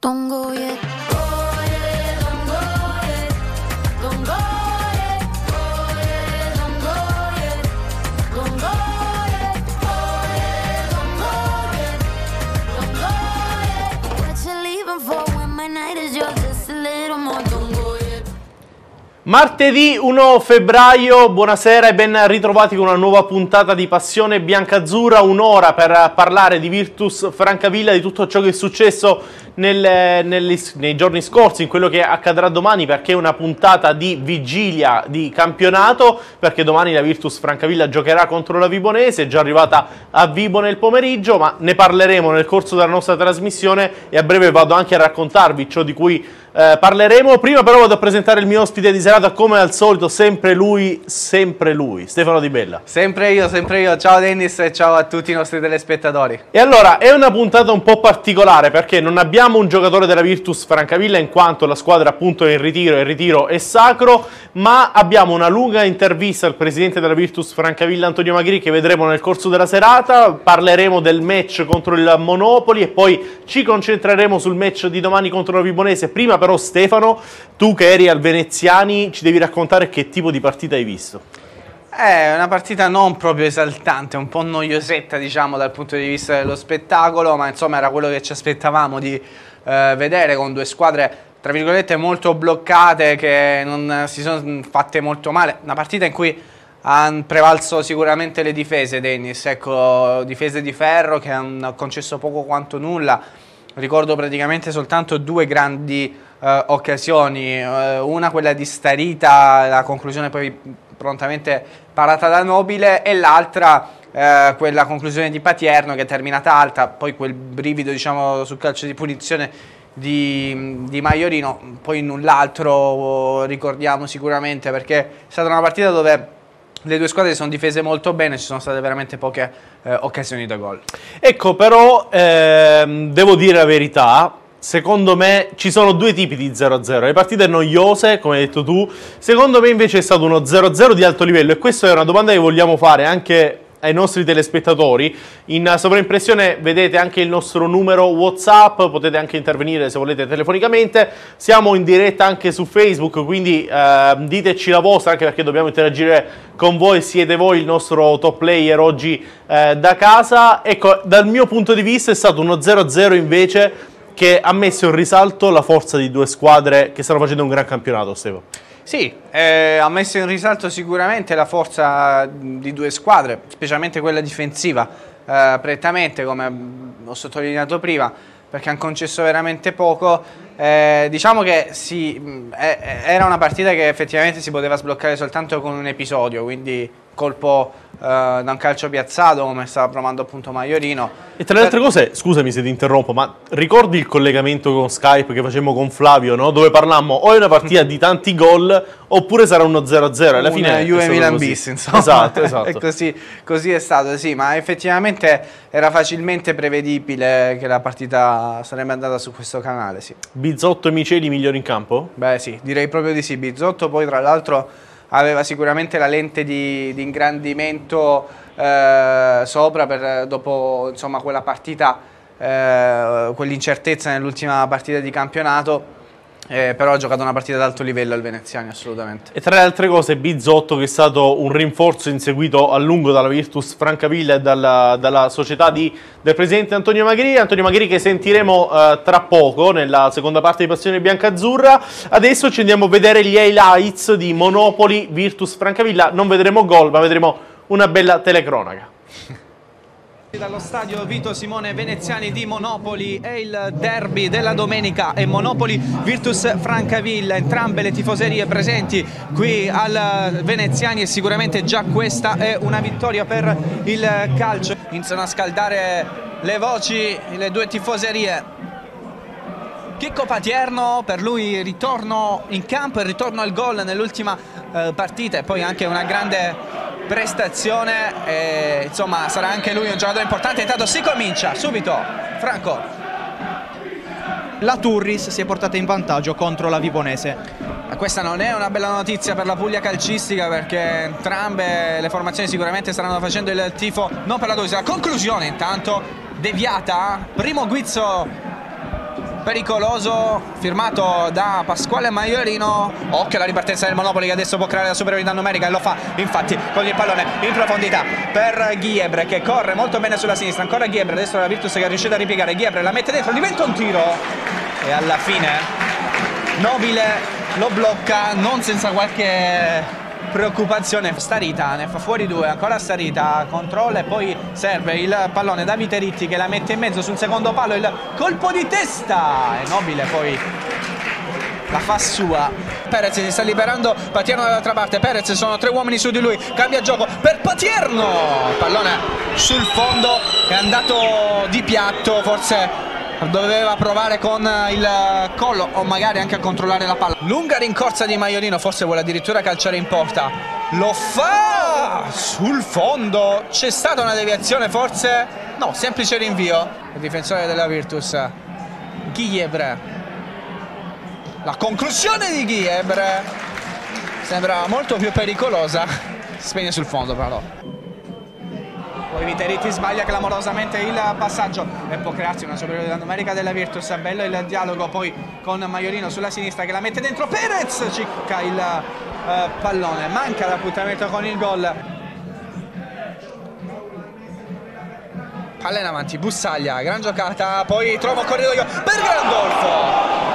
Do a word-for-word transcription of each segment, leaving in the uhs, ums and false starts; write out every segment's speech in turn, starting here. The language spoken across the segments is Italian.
don't go yet. Go yet, don't go yet. Don't go yet. Go yet, don't go yet. Don't go yet. Go yet, don't go yet. Don't go yet. What you leaving for when my night is yours? Just a little more. Don't go yet. Martedì primo febbraio, buonasera e ben ritrovati con una nuova puntata di Passione Biancazzurra, un'ora per parlare di Virtus Francavilla, di tutto ciò che è successo nel, nel, nei giorni scorsi, in quello che accadrà domani, perché è una puntata di vigilia di campionato, perché domani la Virtus Francavilla giocherà contro la Vibonese, è già arrivata a Vibo nel pomeriggio, ma ne parleremo nel corso della nostra trasmissione e a breve vado anche a raccontarvi ciò di cui Eh, parleremo. Prima però vado a presentare il mio ospite di serata, come al solito, sempre lui, sempre lui, Stefano Di Bella. Sempre io, sempre io. Ciao Dennis e ciao a tutti i nostri telespettatori. E allora, è una puntata un po' particolare perché non abbiamo un giocatore della Virtus Francavilla, in quanto la squadra appunto è in ritiro e il ritiro è sacro, ma abbiamo una lunga intervista al presidente della Virtus Francavilla, Antonio Magri, che vedremo nel corso della serata. Parleremo del match contro il Monopoli e poi ci concentreremo sul match di domani contro la Vibonese. Prima però, Stefano, tu che eri al Veneziani ci devi raccontare che tipo di partita hai visto. È una partita non proprio esaltante, un po' noiosetta, diciamo, dal punto di vista dello spettacolo, ma insomma era quello che ci aspettavamo di eh, vedere, con due squadre tra virgolette molto bloccate, che non si sono fatte molto male. Una partita in cui hanno prevalso sicuramente le difese, Dennis, ecco, difese di ferro che hanno concesso poco quanto nulla. Ricordo praticamente soltanto due grandi eh, occasioni, eh, una quella di Starita, la conclusione poi prontamente parata da Nobile, e l'altra eh, quella conclusione di Patierno che è terminata alta, poi quel brivido, diciamo, sul calcio di punizione di, di Maiorino. Poi null'altro ricordiamo sicuramente, perché è stata una partita dove le due squadre si sono difese molto bene, ci sono state veramente poche eh, occasioni da gol. Ecco, però ehm, devo dire la verità, secondo me ci sono due tipi di zero a zero. Le partite noiose, come hai detto tu, secondo me invece è stato uno zero a zero di alto livello, e questa è una domanda che vogliamo fare anche ai nostri telespettatori. In sovraimpressione vedete anche il nostro numero WhatsApp, potete anche intervenire se volete telefonicamente. Siamo in diretta anche su Facebook, quindi eh, diteci la vostra, anche perché dobbiamo interagire con voi, siete voi il nostro top player oggi eh, da casa. Ecco, dal mio punto di vista è stato uno zero a zero invece che ha messo in risalto la forza di due squadre che stanno facendo un gran campionato, Stefano. Sì, eh, ha messo in risalto sicuramente la forza di due squadre, specialmente quella difensiva, eh, prettamente, come ho sottolineato prima, perché hanno concesso veramente poco. Eh, diciamo che sì, eh, era una partita che effettivamente si poteva sbloccare soltanto con un episodio, quindi colpo eh, da un calcio piazzato, come stava provando appunto Maiorino. E tra le altre cose, scusami se ti interrompo, ma ricordi il collegamento con Skype che facemmo con Flavio, no? Dove parlammo o è una partita di tanti gol oppure sarà uno zero a zero. Alla fine Juve Milan bis, insomma. Esatto, esatto. E così, così è stato, sì, ma effettivamente era facilmente prevedibile che la partita sarebbe andata su questo canale, sì. Bizzotto e Miceli migliori in campo? Beh sì, direi proprio di sì. Bizzotto poi tra l'altro aveva sicuramente la lente di, di ingrandimento eh, sopra, per, dopo insomma quella partita, eh, quell'incertezza nell'ultima partita di campionato. Eh, però ha giocato una partita ad alto livello al Veneziani, assolutamente. E tra le altre cose Bizzotto, che è stato un rinforzo inseguito a lungo dalla Virtus Francavilla e dalla, dalla società di, del presidente Antonio Magri. Antonio Magri che sentiremo eh, tra poco nella seconda parte di Passione Biancazzurra. Adesso ci andiamo a vedere gli highlights di Monopoli Virtus Francavilla. Non vedremo gol, ma vedremo una bella telecronaca. Dallo stadio Vito Simone Veneziani di Monopoli è il derby della domenica, e Monopoli Virtus Francavilla, entrambe le tifoserie presenti qui al Veneziani, e sicuramente già questa è una vittoria per il calcio. Iniziano a scaldare le voci le due tifoserie. Chicco Patierno, per lui ritorno in campo e ritorno al gol nell'ultima eh, partita, e poi anche una grande prestazione, e, insomma sarà anche lui un giocatore importante. Intanto si comincia subito, Franco. La Turris si è portata in vantaggio contro la Vibonese. Ma questa non è una bella notizia per la Puglia calcistica, perché entrambe le formazioni sicuramente staranno facendo il tifo non per la Turris. La conclusione intanto deviata, primo guizzo pericoloso firmato da Pasquale Maiorino. Occhio alla ripartenza del Monopoli che adesso può creare la superiorità numerica e lo fa infatti con il pallone in profondità per Ghiebre che corre molto bene sulla sinistra. Ancora Ghiebre, adesso la Virtus che è riuscita a ripiegare. Ghiebre la mette dentro, diventa un tiro e alla fine Nobile lo blocca, non senza qualche preoccupazione. Starita ne fa fuori due, ancora Starita controlla e poi serve il pallone da Viteritti che la mette in mezzo sul secondo palo, il colpo di testa e Nobile poi la fa sua. Perez si sta liberando, Patierno dall'altra parte, Perez sono tre uomini su di lui, cambia gioco per Patierno, il pallone sul fondo è andato di piatto, forse doveva provare con il collo o magari anche a controllare la palla. Lunga rincorsa di Maiorino, forse vuole addirittura calciare in porta, lo fa sul fondo, c'è stata una deviazione forse, no, semplice rinvio. Il difensore della Virtus Ghiebre, la conclusione di Ghiebre sembra molto più pericolosa, si spegne sul fondo però. Poi Viteritti sbaglia clamorosamente il passaggio e può crearsi una superiorità numerica della Virtus. Bello il dialogo poi con Maiorino sulla sinistra che la mette dentro. Perez cicca il uh, pallone, manca l'appuntamento con il gol. Palla in avanti, Bussaglia, gran giocata, poi trova un corridoio per Grandolfo.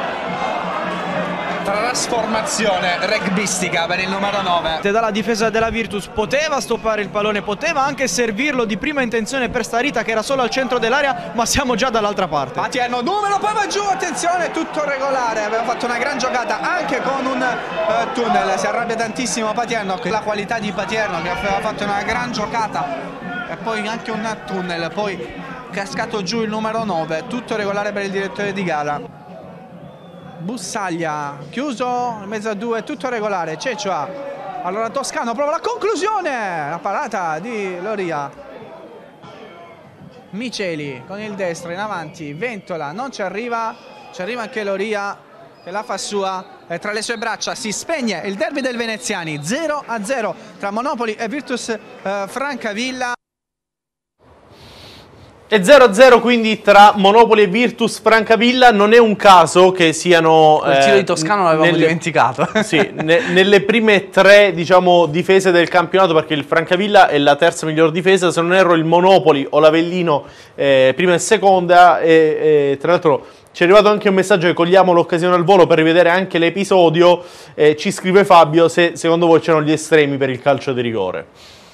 Trasformazione rugbistica per il numero nove. Dalla difesa della Virtus poteva stoppare il pallone, poteva anche servirlo di prima intenzione per Starita che era solo al centro dell'area, ma siamo già dall'altra parte. Patierno, numero, poi va giù, attenzione, tutto regolare, aveva fatto una gran giocata anche con un uh, tunnel, si arrabbia tantissimo Patierno, la qualità di Patierno che aveva fatto una gran giocata e poi anche un tunnel, poi cascato giù il numero nove, tutto regolare per il direttore di gara. Bussaglia chiuso in mezzo a due, tutto regolare. Ceccia, allora Toscano prova la conclusione, la parata di Loria. Miceli con il destro in avanti, Ventola non ci arriva, ci arriva anche Loria che la fa sua e tra le sue braccia si spegne il derby del Veneziani, zero a zero tra Monopoli e Virtus eh, Francavilla. E zero a zero quindi tra Monopoli e Virtus Francavilla. Non è un caso che siano il tiro eh, di Toscano l'avevamo nelle, dimenticato sì, ne, nelle prime tre diciamo difese del campionato, perché il Francavilla è la terza miglior difesa, se non erro il Monopoli o l'Avellino eh, prima e seconda e, e tra l'altro ci è arrivato anche un messaggio che cogliamo l'occasione al volo per rivedere anche l'episodio. Eh, ci scrive Fabio se secondo voi c'erano gli estremi per il calcio di rigore.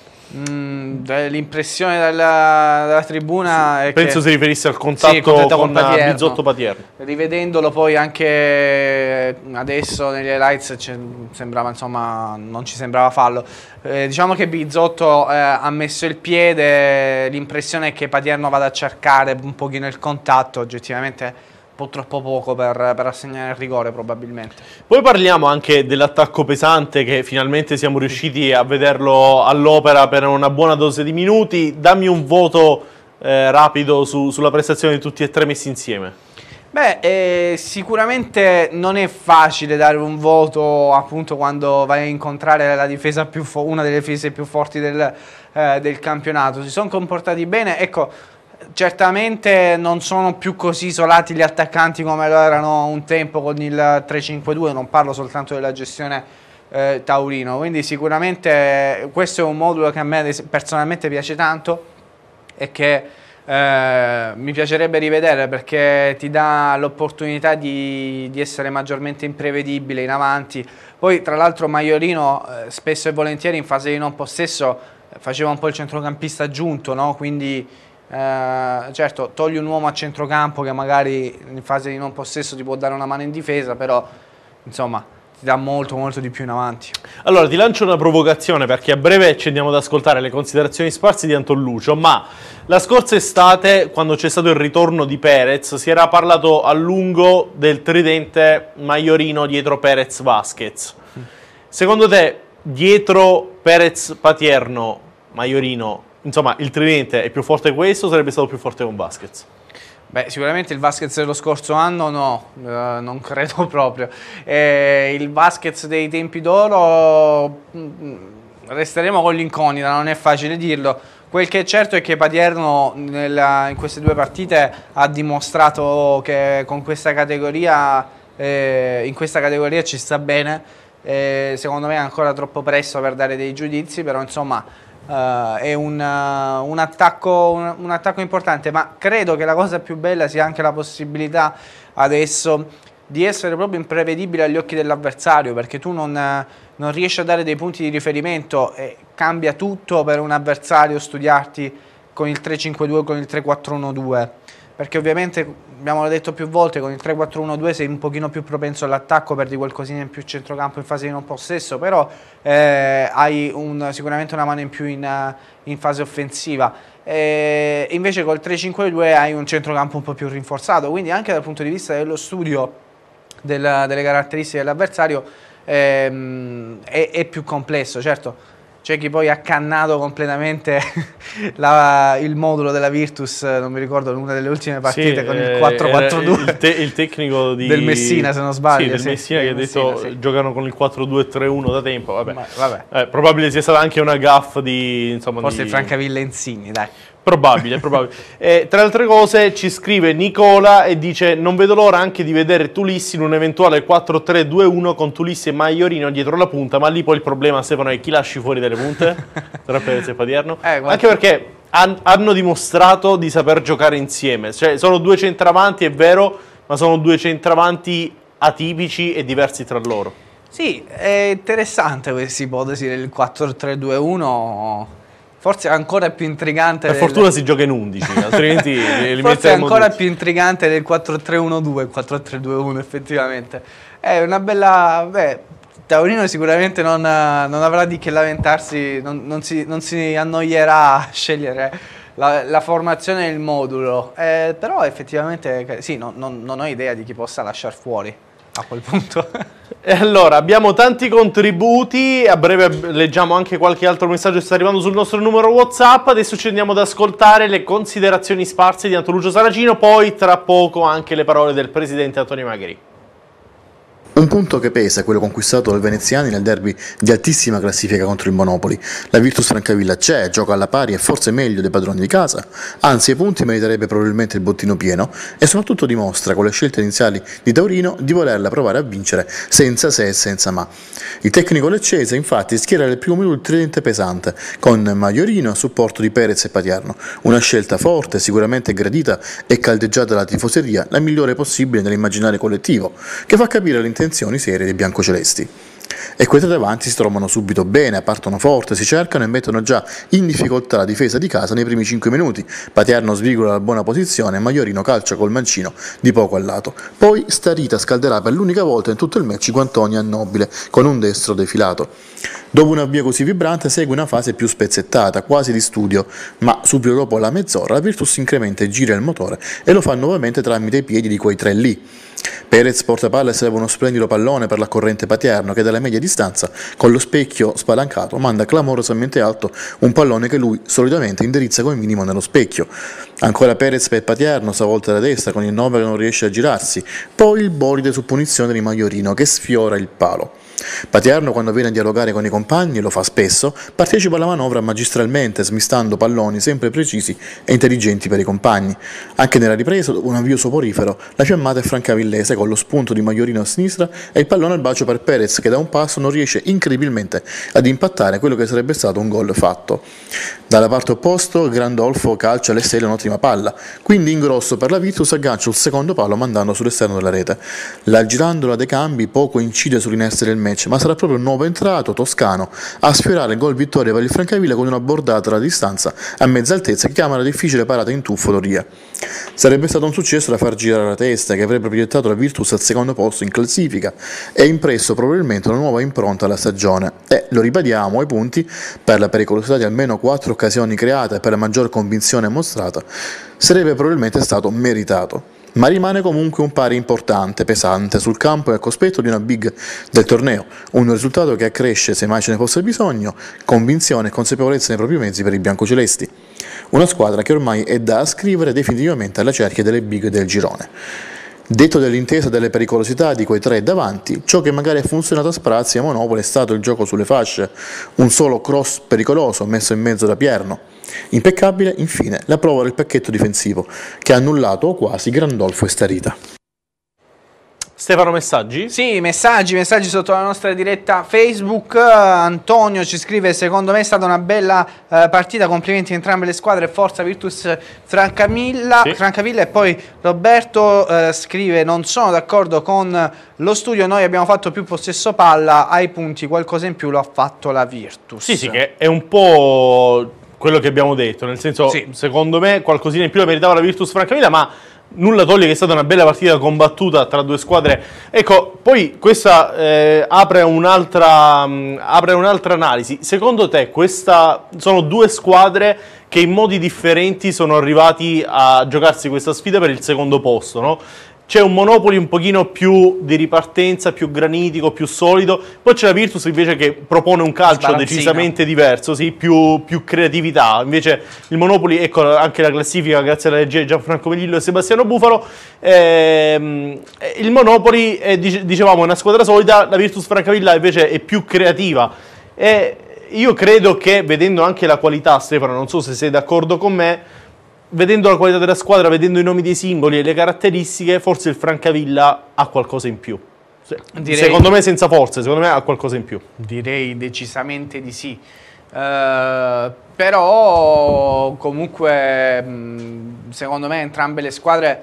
Mm, l'impressione dalla, dalla tribuna è penso che, si riferisse al contatto, sì, contatto con, con Patierno. Bizzotto Patierno. Rivedendolo poi anche adesso negli highlights sembrava, insomma, non ci sembrava fallo. Eh, diciamo che Bizzotto eh, ha messo il piede, l'impressione è che Patierno vada a cercare un pochino il contatto, oggettivamente un po' troppo poco per, per assegnare il rigore probabilmente. Poi parliamo anche dell'attacco pesante che finalmente siamo riusciti a vederlo all'opera per una buona dose di minuti. Dammi un voto eh, rapido su, sulla prestazione di tutti e tre messi insieme. Beh, eh, sicuramente non è facile dare un voto appunto quando vai a incontrare la difesa più una delle difese più forti del, eh, del campionato. Si sono comportati bene, ecco. Certamente non sono più così isolati gli attaccanti come lo erano un tempo con il tre cinque due, non parlo soltanto della gestione eh, taurino, quindi sicuramente questo è un modulo che a me personalmente piace tanto e che eh, mi piacerebbe rivedere perché ti dà l'opportunità di, di essere maggiormente imprevedibile in avanti. Poi tra l'altro Maiorino eh, spesso e volentieri in fase di non possesso eh, faceva un po' il centrocampista aggiunto, no? Quindi Uh, certo, togli un uomo a centrocampo che magari in fase di non possesso ti può dare una mano in difesa, però insomma ti dà molto molto di più in avanti. Allora ti lancio una provocazione perché a breve ci andiamo ad ascoltare le considerazioni sparse di Anton Lucio, ma la scorsa estate quando c'è stato il ritorno di Perez si era parlato a lungo del tridente Maiorino dietro Perez Vasquez. Secondo te dietro Perez Patierno Maiorino, insomma, il tridente è più forte questo o sarebbe stato più forte con Vasquez? Beh, sicuramente il Vasquez dello scorso anno no, eh, non credo proprio. Eh, il Vasquez dei tempi d'oro, resteremo con l'incognita, non è facile dirlo. Quel che è certo è che Patierno nella, in queste due partite ha dimostrato che con questa categoria, eh, in questa categoria ci sta bene. Eh, secondo me è ancora troppo presto per dare dei giudizi, però insomma uh, è un, uh, un, attacco, un, un attacco importante, ma credo che la cosa più bella sia anche la possibilità adesso di essere proprio imprevedibile agli occhi dell'avversario, perché tu non, non riesci a dare dei punti di riferimento e cambia tutto per un avversario studiarti con il tre cinque due o con il tre quattro uno due, perché ovviamente, abbiamo detto più volte, con il tre quattro uno due sei un pochino più propenso all'attacco, perdi qualcosina in più centrocampo in fase di non possesso, però eh, hai un, sicuramente una mano in più in, in fase offensiva. E invece col tre cinque due hai un centrocampo un po' più rinforzato, quindi anche dal punto di vista dello studio del, delle caratteristiche dell'avversario ehm, è, è più complesso. Certo, c'è chi poi ha cannato completamente la, il modulo della Virtus, non mi ricordo, in una delle ultime partite, sì, con il quattro quattro due. Il, te, il tecnico di... del Messina, se non sbaglio. Sì, del sì, Messina, del che ha Messina, detto sì. giocano con il quattro due tre uno da tempo. Vabbè. Ma, vabbè. Eh, probabile sia stata anche una gaffe di... Insomma, Forse di... Francavilla e Insigne, dai. Probabile, probabile. Eh, tra le altre cose ci scrive Nicola e dice: non vedo l'ora anche di vedere Tulissi in un eventuale quattro tre due uno con Tulissi e Maiorino dietro la punta, ma lì poi il problema, Stefano, è chi lasci fuori dalle punte tra Perez e Patierno, eh, anche perché han, hanno dimostrato di saper giocare insieme, cioè sono due centravanti, è vero, ma sono due centravanti atipici e diversi tra loro. Sì, è interessante questa ipotesi del quattro tre due uno. Forse è ancora più intrigante. Per del... fortuna si gioca in undici, altrimenti li Forse è ancora tutti. più intrigante del quattro tre uno due, quattro tre due uno effettivamente. È una bella... Beh, Taorino sicuramente non, non avrà di che lamentarsi, non, non, si, non si annoierà a scegliere la, la formazione e il modulo. Eh, però effettivamente, sì, no, non, non ho idea di chi possa lasciar fuori a quel punto. E allora, abbiamo tanti contributi, a breve leggiamo anche qualche altro messaggio che sta arrivando sul nostro numero WhatsApp. Adesso ci andiamo ad ascoltare le considerazioni sparse di Antonio Saracino, poi tra poco anche le parole del presidente Antonio Magri. Un punto che pesa è quello conquistato dai veneziani nel derby di altissima classifica contro il Monopoli. La Virtus Francavilla c'è, gioca alla pari e forse meglio dei padroni di casa, anzi ai punti meriterebbe probabilmente il bottino pieno e soprattutto dimostra con le scelte iniziali di Taorino di volerla provare a vincere senza se e senza ma. Il tecnico leccese infatti schiera nel primo minuto il tridente pesante con Maiorino a supporto di Perez e Patierno, una scelta forte, sicuramente gradita e caldeggiata dalla tifoseria, la migliore possibile nell'immaginario collettivo, che fa capire l'intenzione intenzioni serie dei biancocelesti. E quei tre davanti si trovano subito bene, partono forte, si cercano e mettono già in difficoltà la difesa di casa nei primi cinque minuti. Patierno svigola la buona posizione e Maiorino calcia col mancino di poco al lato. Poi Starita scalderà per l'unica volta in tutto il match Guantonia Nobile con un destro defilato. Dopo un avvio così vibrante segue una fase più spezzettata, quasi di studio, ma subito dopo la mezz'ora la Virtus incrementa e gira il motore e lo fa nuovamente tramite i piedi di quei tre lì. Perez porta palla e serve uno splendido pallone per la corrente Patierno che dalla media distanza, con lo specchio spalancato, manda clamorosamente alto un pallone che lui solitamente indirizza come minimo nello specchio. Ancora Perez per Patierno, stavolta da destra con il nove che non riesce a girarsi, poi il bolide su punizione di Maiorino che sfiora il palo. Patierno, quando viene a dialogare con i compagni, lo fa spesso, partecipa alla manovra magistralmente, smistando palloni sempre precisi e intelligenti per i compagni. Anche nella ripresa, dopo un avvio soporifero, la fiammata è francavillese con lo spunto di Maiorino a sinistra e il pallone al bacio per Perez che da un passo non riesce incredibilmente ad impattare quello che sarebbe stato un gol fatto. Dalla parte opposta, Grandolfo calcia alle stelle un'ottima palla, quindi in grosso per la Virtus aggancia il secondo palo mandando sull'esterno della rete. La girandola dei cambi poco incide sull'inerzia del match, ma sarà proprio il nuovo entrato toscano a sfiorare il gol vittoria per il Francavilla con una bordata alla distanza a mezza altezza che chiama la difficile parata in tuffo Doria. Sarebbe stato un successo da far girare la testa che avrebbe proiettato la Virtus al secondo posto in classifica e impresso probabilmente una nuova impronta alla stagione e, lo ribadiamo, ai punti, per la pericolosità di almeno quattro occasioni create e per la maggior convinzione mostrata, sarebbe probabilmente stato meritato. Ma rimane comunque un pari importante, pesante, sul campo e al cospetto di una big del torneo, un risultato che accresce, se mai ce ne fosse bisogno, convinzione e consapevolezza nei propri mezzi per i biancocelesti. Una squadra che ormai è da ascrivere definitivamente alla cerchia delle big del girone. Detto dell'intesa delle pericolosità di quei tre davanti, ciò che magari ha funzionato a sprazzi a Monopoli è stato il gioco sulle fasce, un solo cross pericoloso messo in mezzo da Pierno. Impeccabile, infine, la prova del pacchetto difensivo, che ha annullato o quasi Grandolfo e Starita. Stefano, messaggi? Sì, messaggi, messaggi sotto la nostra diretta Facebook. Antonio ci scrive: secondo me è stata una bella eh, partita, complimenti a entrambe le squadre, forza Virtus Francavilla. Sì. Francavilla. E poi Roberto eh, scrive: non sono d'accordo con lo studio, noi abbiamo fatto più possesso palla, ai punti qualcosa in più lo ha fatto la Virtus. Sì, sì, che è un po' quello che abbiamo detto, nel senso, Sì. secondo me qualcosina in più la meritava la Virtus Francavilla, ma nulla toglie che è stata una bella partita combattuta tra due squadre. Ecco, poi questa eh, apre un'altra mh, apre un'altra analisi. Secondo te questa sono due squadre che in modi differenti sono arrivati a giocarsi questa sfida per il secondo posto, no? C'è un Monopoli un pochino più di ripartenza, più granitico, più solido. Poi c'è la Virtus invece che propone un calcio Sbarazzino. decisamente diverso, sì, più, più creatività. Invece il Monopoli, ecco anche la classifica grazie alla regia di Gianfranco Melillo e Sebastiano Bufalo. Ehm, il Monopoli è, dicevamo, una squadra solida, la Virtus Francavilla invece è più creativa. E io credo che, vedendo anche la qualità, Stefano, non so se sei d'accordo con me, vedendo la qualità della squadra, vedendo i nomi dei singoli e le caratteristiche, forse il Francavilla ha qualcosa in più. Se- Direi- Secondo me senza forze, secondo me ha qualcosa in più. Direi decisamente di sì. Eh, però comunque mh, secondo me entrambe le squadre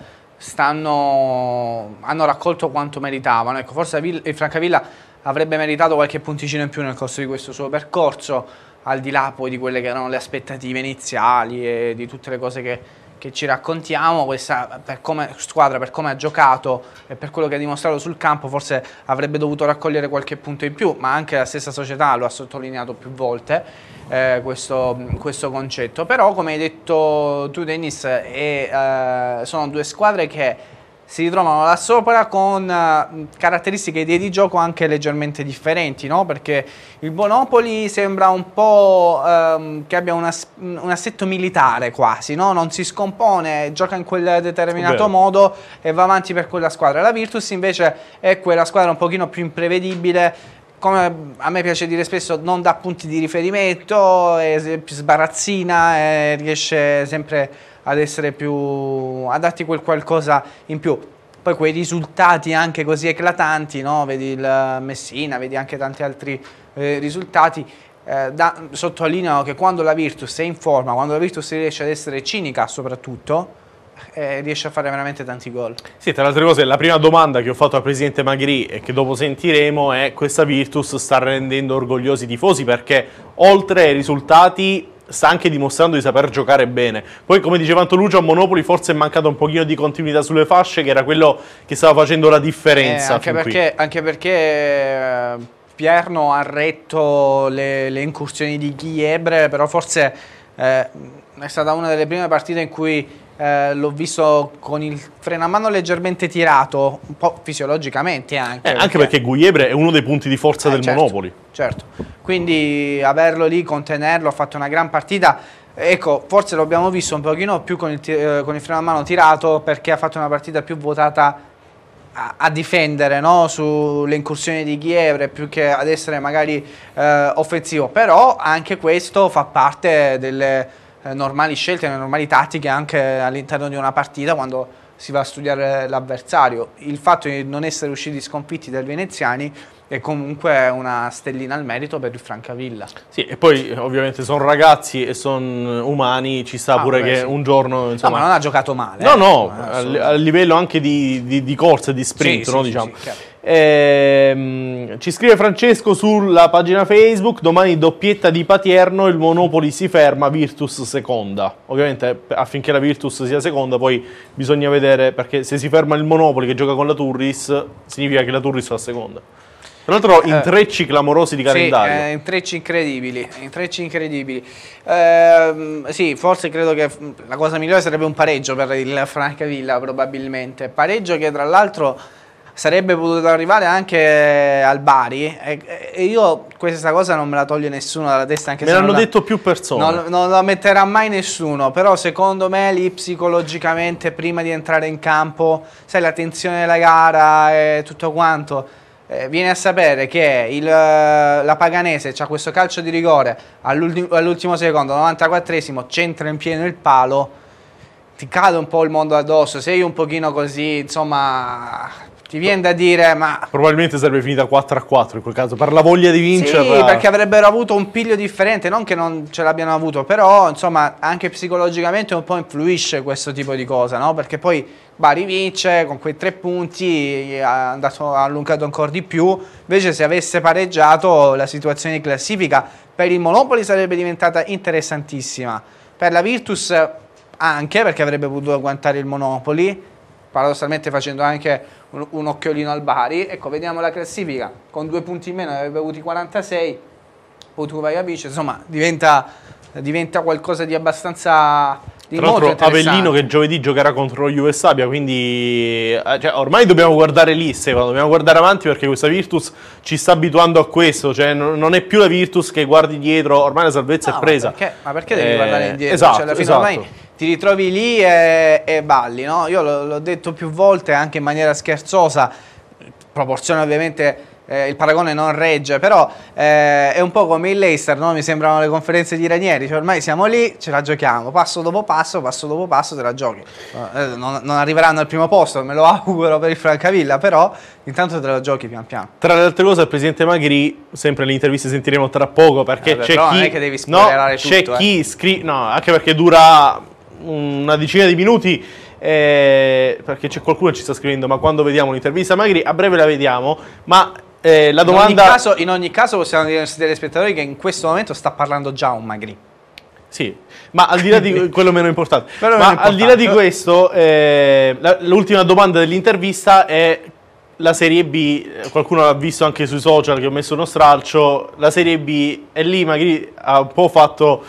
stanno, hanno raccolto quanto meritavano. Ecco, forse il Francavilla avrebbe meritato qualche punticino in più nel corso di questo suo percorso, al di là poi di quelle che erano le aspettative iniziali e di tutte le cose che, che ci raccontiamo. Questa per come, squadra, per come ha giocato e per quello che ha dimostrato sul campo, forse avrebbe dovuto raccogliere qualche punto in più, ma anche la stessa società lo ha sottolineato più volte eh, questo, questo concetto. Però, come hai detto tu, Dennis, è, eh, sono due squadre che si ritrovano là sopra con uh, caratteristiche di, di gioco anche leggermente differenti, no? Perché il Monopoli sembra un po' um, che abbia una, un assetto militare quasi, no? Non si scompone, gioca in quel determinato Vero. modo e va avanti per quella squadra. La Virtus invece è quella squadra un pochino più imprevedibile, come a me piace dire spesso, non dà punti di riferimento, è più sbarazzina e riesce sempre ad essere più, a darti quel qualcosa in più. Poi quei risultati anche così eclatanti, no? Vedi il Messina, vedi anche tanti altri eh, risultati, eh, da, sottolineano che quando la Virtus è in forma, quando la Virtus riesce ad essere cinica soprattutto, eh, riesce a fare veramente tanti gol. Sì, tra le altre cose, la prima domanda che ho fatto al presidente Magri e che dopo sentiremo è: questa Virtus sta rendendo orgogliosi i tifosi? Perché oltre ai risultati sta anche dimostrando di saper giocare bene. Poi, come diceva Antoluccio, a Monopoli forse è mancato un pochino di continuità sulle fasce, che era quello che stava facendo la differenza. Eh, anche, fin perché, qui. anche perché eh, Pierno ha retto le, le incursioni di Chiebre, però forse eh, è stata una delle prime partite in cui eh, l'ho visto con il freno a mano leggermente tirato, un po' fisiologicamente anche. Eh, anche perché Gugliebre è uno dei punti di forza Eh, del certo, Monopoli. Certo, quindi averlo lì, contenerlo, ha fatto una gran partita. Ecco, forse lo abbiamo visto un pochino più con il, eh, con il freno a mano tirato, perché ha fatto una partita più votata a, a difendere, no? Sulle incursioni di Chiebre, più che ad essere magari eh, offensivo. Però anche questo fa parte delle eh, normali scelte, delle normali tattiche anche all'interno di una partita, quando si va a studiare l'avversario. Il fatto di non essere usciti sconfitti dai veneziani è comunque una stellina al merito per il Francavilla. Sì, e poi ovviamente sono ragazzi e sono umani, ci sta Ah, pure vabbè, che sì. un giorno, insomma, No, ma non ha giocato male. No, eh. no, Ma a, assolutamente. a livello anche di, di, di corsa e di sprint, Sì, no, sì, diciamo. sì, sì, chiaro. Ehm, ci scrive Francesco sulla pagina Facebook: domani doppietta di Patierno, il Monopoli si ferma, Virtus seconda. Ovviamente affinché la Virtus sia seconda poi bisogna vedere, perché se si ferma il Monopoli che gioca con la Turris significa che la Turris va seconda. Tra l'altro intrecci clamorosi di calendario. Sì, eh, intrecci incredibili, intrecci incredibili. Ehm, sì, forse credo che la cosa migliore sarebbe un pareggio per il Francavilla, probabilmente. Pareggio che tra l'altro sarebbe potuto arrivare anche al Bari e, e io questa cosa non me la toglie nessuno dalla testa, anche me se l'hanno non la, detto più persone. non, non la metterà mai nessuno, però secondo me lì psicologicamente prima di entrare in campo, sai, la tensione della gara e tutto quanto, eh, viene a sapere che il, la Paganese c'ha questo calcio di rigore all'ultimo all secondo, novantaquattresimo, centra in pieno il palo, ti cade un po' il mondo addosso, sei un pochino così, insomma, ti viene da dire, ma... Probabilmente sarebbe finita quattro a quattro in quel caso, per la voglia di vincere. Sì, perché avrebbero avuto un piglio differente, non che non ce l'abbiano avuto, però, insomma, anche psicologicamente un po' influisce questo tipo di cosa, no? Perché poi Bari vince, con quei tre punti è andato ha allungato ancora di più, invece se avesse pareggiato la situazione di classifica per il Monopoli sarebbe diventata interessantissima, per la Virtus anche, perché avrebbe potuto agguantare il Monopoli, paradossalmente facendo anche un, un occhiolino al Bari. Ecco, vediamo la classifica, con due punti in meno ne avrebbe avuti quarantasei, poi tu vai a vincere, insomma diventa, diventa qualcosa di abbastanza di Tra molto l'altro interessante. Avellino che giovedì giocherà contro lo Juvesabia, quindi eh, cioè, ormai dobbiamo guardare lì, Stefano, dobbiamo guardare avanti perché questa Virtus ci sta abituando a questo, cioè non, non è più la Virtus che guardi dietro, ormai la salvezza No, è presa. Ma perché, ma perché devi Eh, guardare indietro? esatto, Cioè, alla fine esatto. ormai ti ritrovi lì e, e balli, no? Io l'ho detto più volte, anche in maniera scherzosa, proporzione ovviamente, eh, il paragone non regge, però eh, è un po' come il Leicester, no? Mi sembrano le conferenze di Ranieri, cioè ormai siamo lì, ce la giochiamo, passo dopo passo, passo dopo passo te la giochi. Eh, non, non arriveranno al primo posto, me lo auguro per il Francavilla, però intanto te la giochi pian piano. Tra le altre cose, il presidente Magri, sempre le interviste sentiremo tra poco, perché Eh, beh, c'è però chi... non è che devi spoilerare no, c'è tutto, eh. chi scrive... No, anche perché dura una decina di minuti, eh, perché c'è qualcuno che ci sta scrivendo, ma quando vediamo l'intervista a Magri, a breve la vediamo, ma eh, la domanda... In ogni caso, in ogni caso possiamo dire ai nostri telespettatori che in questo momento sta parlando già un Magri. Sì, ma al di là di quello meno importante, Quello ma meno al di là di importante. questo, eh, la- l'ultima domanda dell'intervista è la Serie B. Qualcuno l'ha visto anche sui social che ho messo uno stralcio, la Serie B, e lì magari ha un po' fatto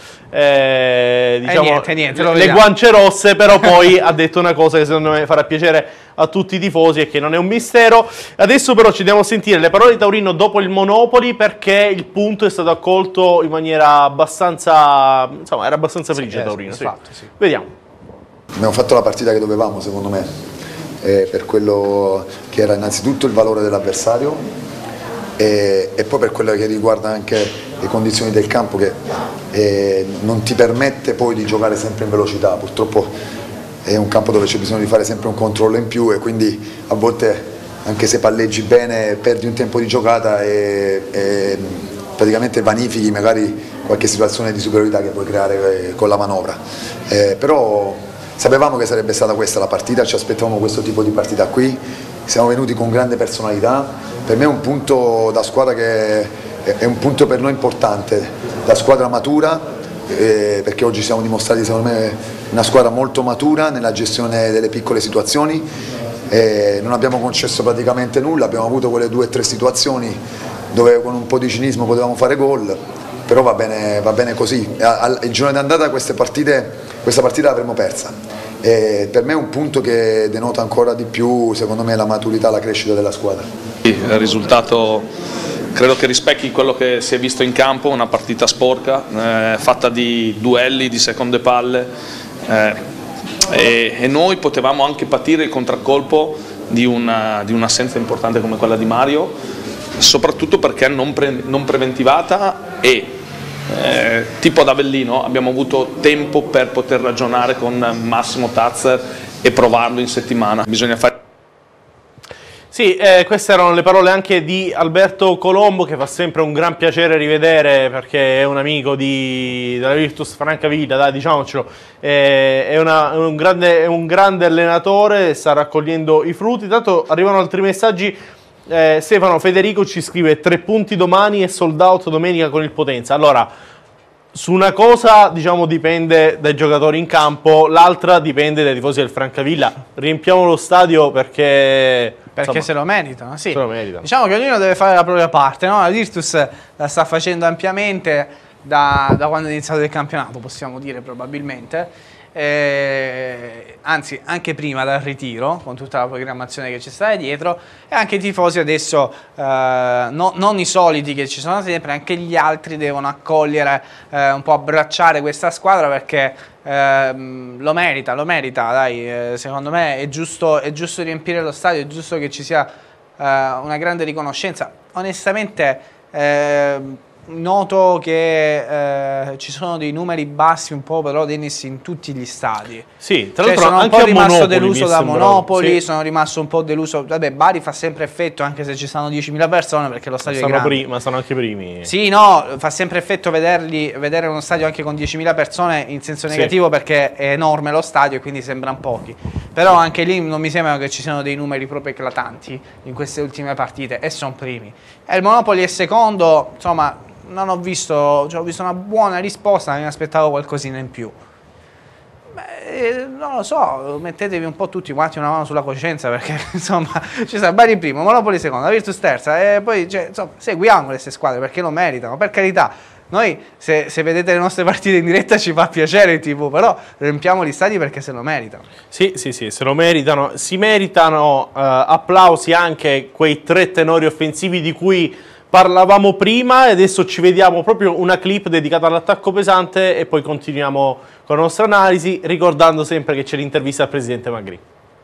eh, diciamo, niente, niente, lo le vediamo. guance rosse, però poi ha detto una cosa che secondo me farà piacere a tutti i tifosi e che non è un mistero. Adesso però ci andiamo a sentire le parole di Taurino dopo il Monopoli, perché il punto è stato accolto in maniera abbastanza, insomma, era abbastanza felice eh, Taurino, sì. soddisfatto, sì. Vediamo. Abbiamo fatto la partita che dovevamo, secondo me, eh, per quello che era innanzitutto il valore dell'avversario e, e poi per quello che riguarda anche le condizioni del campo, che eh, non ti permette poi di giocare sempre in velocità. Purtroppo è un campo dove c'è bisogno di fare sempre un controllo in più e quindi a volte, anche se palleggi bene, perdi un tempo di giocata e, e praticamente vanifichi magari qualche situazione di superiorità che puoi creare con la manovra. Eh, però sapevamo che sarebbe stata questa la partita, ci aspettavamo questo tipo di partita qui, siamo venuti con grande personalità. Per me è un punto da squadra che è un punto per noi importante, da squadra matura, eh, perché oggi siamo dimostrati, secondo me, una squadra molto matura nella gestione delle piccole situazioni. Eh, non abbiamo concesso praticamente nulla, abbiamo avuto quelle due o tre situazioni dove con un po' di cinismo potevamo fare gol, però va bene, va bene così. Il giorno d'andata queste partite, questa partita l'avremmo persa. E per me è un punto che denota ancora di più, secondo me, la maturità, la crescita della squadra. Il risultato credo che rispecchi quello che si è visto in campo, una partita sporca, eh, fatta di duelli, di seconde palle, eh, e, e noi potevamo anche patire il contraccolpo di una, di un'assenza importante come quella di Mario, soprattutto perché non, pre, non preventivata e eh, tipo ad Avellino abbiamo avuto tempo per poter ragionare con Massimo Tazzer e provarlo in settimana. Bisogna fare... Sì, eh, queste erano le parole anche di Alberto Colombo, che fa sempre un gran piacere rivedere perché è un amico di, della Virtus Francavilla, dai, diciamocelo, eh, è, una, è, un grande, è un grande allenatore, sta raccogliendo i frutti. Tanto arrivano altri messaggi. eh, Stefano Federico ci scrive: tre punti domani e sold out domenica con il Potenza. Allora, su una cosa, diciamo, dipende dai giocatori in campo, l'altra dipende dai tifosi del Francavilla. Riempiamo lo stadio perché... Perché insomma, se lo meritano, sì. se lo meritano. Diciamo che ognuno deve fare la propria parte, no? La Virtus la sta facendo ampiamente da, da quando è iniziato il campionato, possiamo dire probabilmente. eh, anzi anche prima dal ritiro, con tutta la programmazione che ci sta dietro, e anche i tifosi adesso, eh, no, non i soliti che ci sono sempre, anche gli altri devono accogliere, eh, un po' abbracciare questa squadra, perché eh, lo merita, lo merita, dai, eh, secondo me è giusto, è giusto riempire lo stadio, è giusto che ci sia eh, una grande riconoscenza. Onestamente eh, noto che eh, ci sono dei numeri bassi un po', però, Dennis, in tutti gli stadi. Sì, tra cioè, l'altro sono un anche po' a rimasto Monopoli deluso mi da sembrava, Monopoli, sì. sono rimasto un po' deluso. Vabbè, Bari fa sempre effetto anche se ci stanno diecimila persone, perché lo stadio Sono è grande. primi, ma sono anche primi. Sì, no, fa sempre effetto vederli, vedere uno stadio anche con diecimila persone in senso negativo, sì, perché è enorme lo stadio e quindi sembrano pochi. Però anche lì non mi sembra che ci siano dei numeri proprio eclatanti in queste ultime partite, e sono primi. E il Monopoli è secondo, insomma, non ho visto, cioè, ho visto una buona risposta, mi aspettavo qualcosina in più. Beh, non lo so, mettetevi un po' tutti quanti una mano sulla coscienza, perché insomma ci sta Bari primo, Monopoli secondo, la Virtus terza, e poi cioè, insomma, seguiamo queste squadre perché lo meritano, per carità. Noi se, se vedete le nostre partite in diretta ci fa piacere in tivù, però riempiamo gli stadi perché se lo meritano. Sì, sì, sì, se lo meritano. Si meritano eh, applausi anche quei tre tenori offensivi di cui parlavamo prima, e adesso ci vediamo proprio una clip dedicata all'attacco pesante e poi continuiamo con la nostra analisi, ricordando sempre che c'è l'intervista al presidente Magri.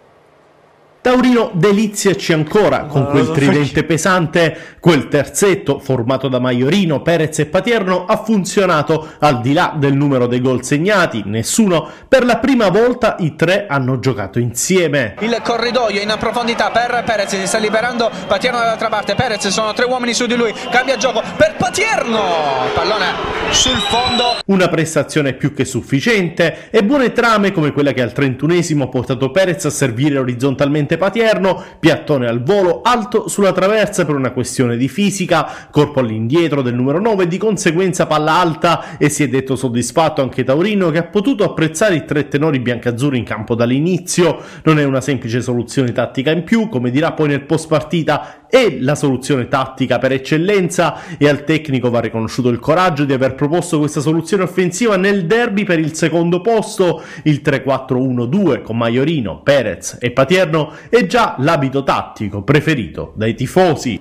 Taurino deliziaci ancora con quel tridente pesante, quel terzetto formato da Maiorino, Perez e Patierno ha funzionato al di là del numero dei gol segnati, nessuno, per la prima volta i tre hanno giocato insieme. Il corridoio in profondità per Perez, si sta liberando Patierno dall'altra parte, Perez, sono tre uomini su di lui, cambia gioco per Patierno, pallone sul fondo. Una prestazione più che sufficiente e buone trame come quella che al trentunesimo ha portato Perez a servire orizzontalmente Patierno, piattone al volo, alto sulla traversa per una questione di fisica, corpo all'indietro del numero nove, di conseguenza palla alta, e si è detto soddisfatto anche Taurino, che ha potuto apprezzare i tre tenori biancazzurri in campo dall'inizio. Non è una semplice soluzione tattica in più, come dirà poi nel post partita, è la soluzione tattica per eccellenza, e al tecnico va riconosciuto il coraggio di aver proposto questa soluzione offensiva nel derby per il secondo posto. Il tre quattro uno due con Maiorino, Perez e Patierno è già l'abito tattico preferito dai tifosi.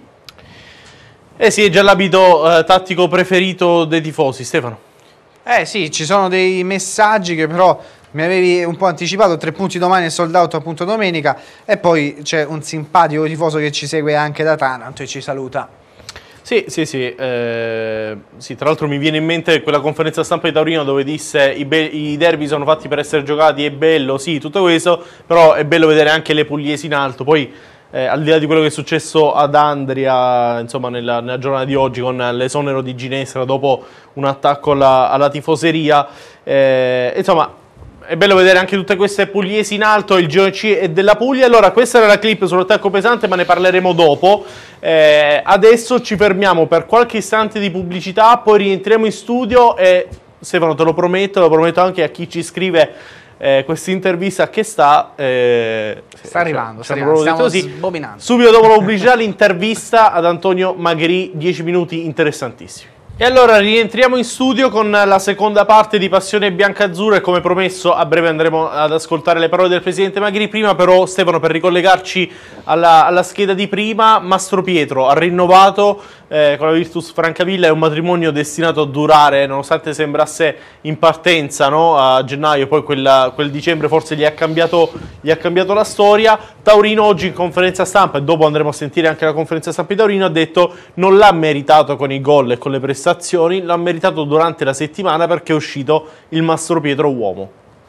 Eh sì, è già l'abito eh, tattico preferito dei tifosi, Stefano. Eh sì, ci sono dei messaggi che però mi avevi un po' anticipato, tre punti domani e sold out appunto domenica, e poi c'è un simpatico tifoso che ci segue anche da Taranto e ci saluta. Sì, sì, sì, eh, sì, tra l'altro mi viene in mente quella conferenza stampa di Taurino dove disse i, i derby sono fatti per essere giocati, è bello, sì, tutto questo, però è bello vedere anche le pugliesi in alto. Poi eh, al di là di quello che è successo ad Andria, insomma, nella, nella giornata di oggi con l'esonero di Ginestra dopo un attacco alla, alla tifoseria, eh, insomma, è bello vedere anche tutte queste pugliesi in alto, il G O C è della Puglia. Allora, questa era la clip sull'attacco pesante, ma ne parleremo dopo. Eh, adesso ci fermiamo per qualche istante di pubblicità, poi rientriamo in studio e, Stefano, te lo prometto, lo prometto anche a chi ci scrive eh, questa intervista che sta... Eh, sta arrivando, cioè, sta arrivando, stiamo così. sbobinando. Subito dopo la pubblicità l'intervista ad Antonio Magri, dieci minuti interessantissimi. E allora rientriamo in studio con la seconda parte di Passione Biancazzurra, e come promesso a breve andremo ad ascoltare le parole del presidente Magri. Prima però, Stefano, per ricollegarci alla, alla scheda di prima, Mastro Pietro ha rinnovato eh, con la Virtus Francavilla, è un matrimonio destinato a durare, nonostante sembrasse in partenza, no, a gennaio, poi quella, quel dicembre forse gli ha, cambiato, gli ha cambiato la storia. Taurino oggi in conferenza stampa, e dopo andremo a sentire anche la conferenza stampa di Taurino, ha detto non l'ha meritato con i gol e con le prestazioni, l'ha meritato durante la settimana perché è uscito il Mastro Pietro uomo.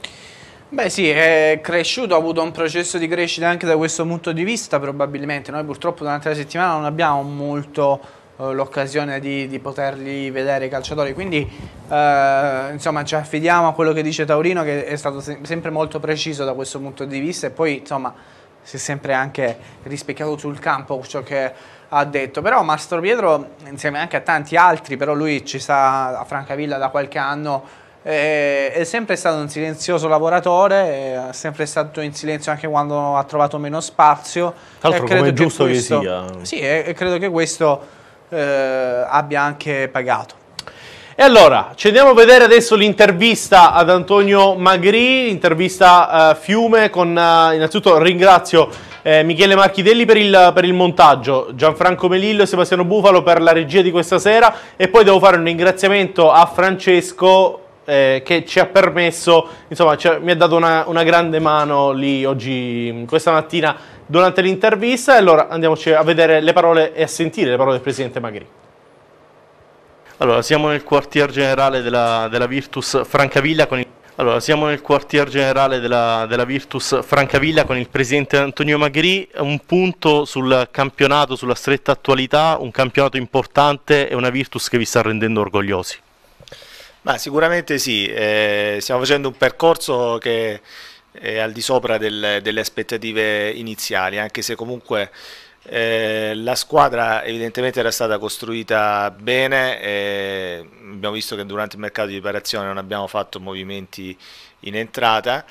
Beh sì, è cresciuto, ha avuto un processo di crescita anche da questo punto di vista probabilmente. Noi purtroppo durante la settimana non abbiamo molto uh, l'occasione di, di poterli vedere i calciatori, quindi uh, insomma ci affidiamo a quello che dice Taurino, che è stato se sempre molto preciso da questo punto di vista, e poi insomma si è sempre anche rispecchiato sul campo ciò che ha detto. Però Mastro Pietro, insieme anche a tanti altri, però lui ci sta a Francavilla da qualche anno, eh, è sempre stato un silenzioso lavoratore, è sempre stato in silenzio anche quando ha trovato meno spazio. Tra l'altro, come è giusto che sia. Sì, e, e credo che questo eh, abbia anche pagato. E allora, ci andiamo a vedere adesso l'intervista ad Antonio Magri, intervista uh, Fiume, con uh, innanzitutto ringrazio eh, Michele Marchidelli per il, per il montaggio, Gianfranco Melillo e Sebastiano Bufalo per la regia di questa sera, e poi devo fare un ringraziamento a Francesco eh, che ci ha permesso, insomma ci ha, mi ha dato una, una grande mano lì oggi, questa mattina durante l'intervista. E allora andiamoci a vedere le parole e a sentire le parole del Presidente Magri. Allora, siamo nel quartier generale della, della Virtus Francavilla con il, allora, siamo nel quartier generale della, della Virtus Francavilla con il presidente Antonio Magri. Un punto sul campionato, sulla stretta attualità, un campionato importante e una Virtus che vi sta rendendo orgogliosi. Ma sicuramente sì, eh, stiamo facendo un percorso che è al di sopra del, delle aspettative iniziali, anche se comunque Eh, la squadra evidentemente era stata costruita bene, e abbiamo visto che durante il mercato di riparazione non abbiamo fatto movimenti in entrata,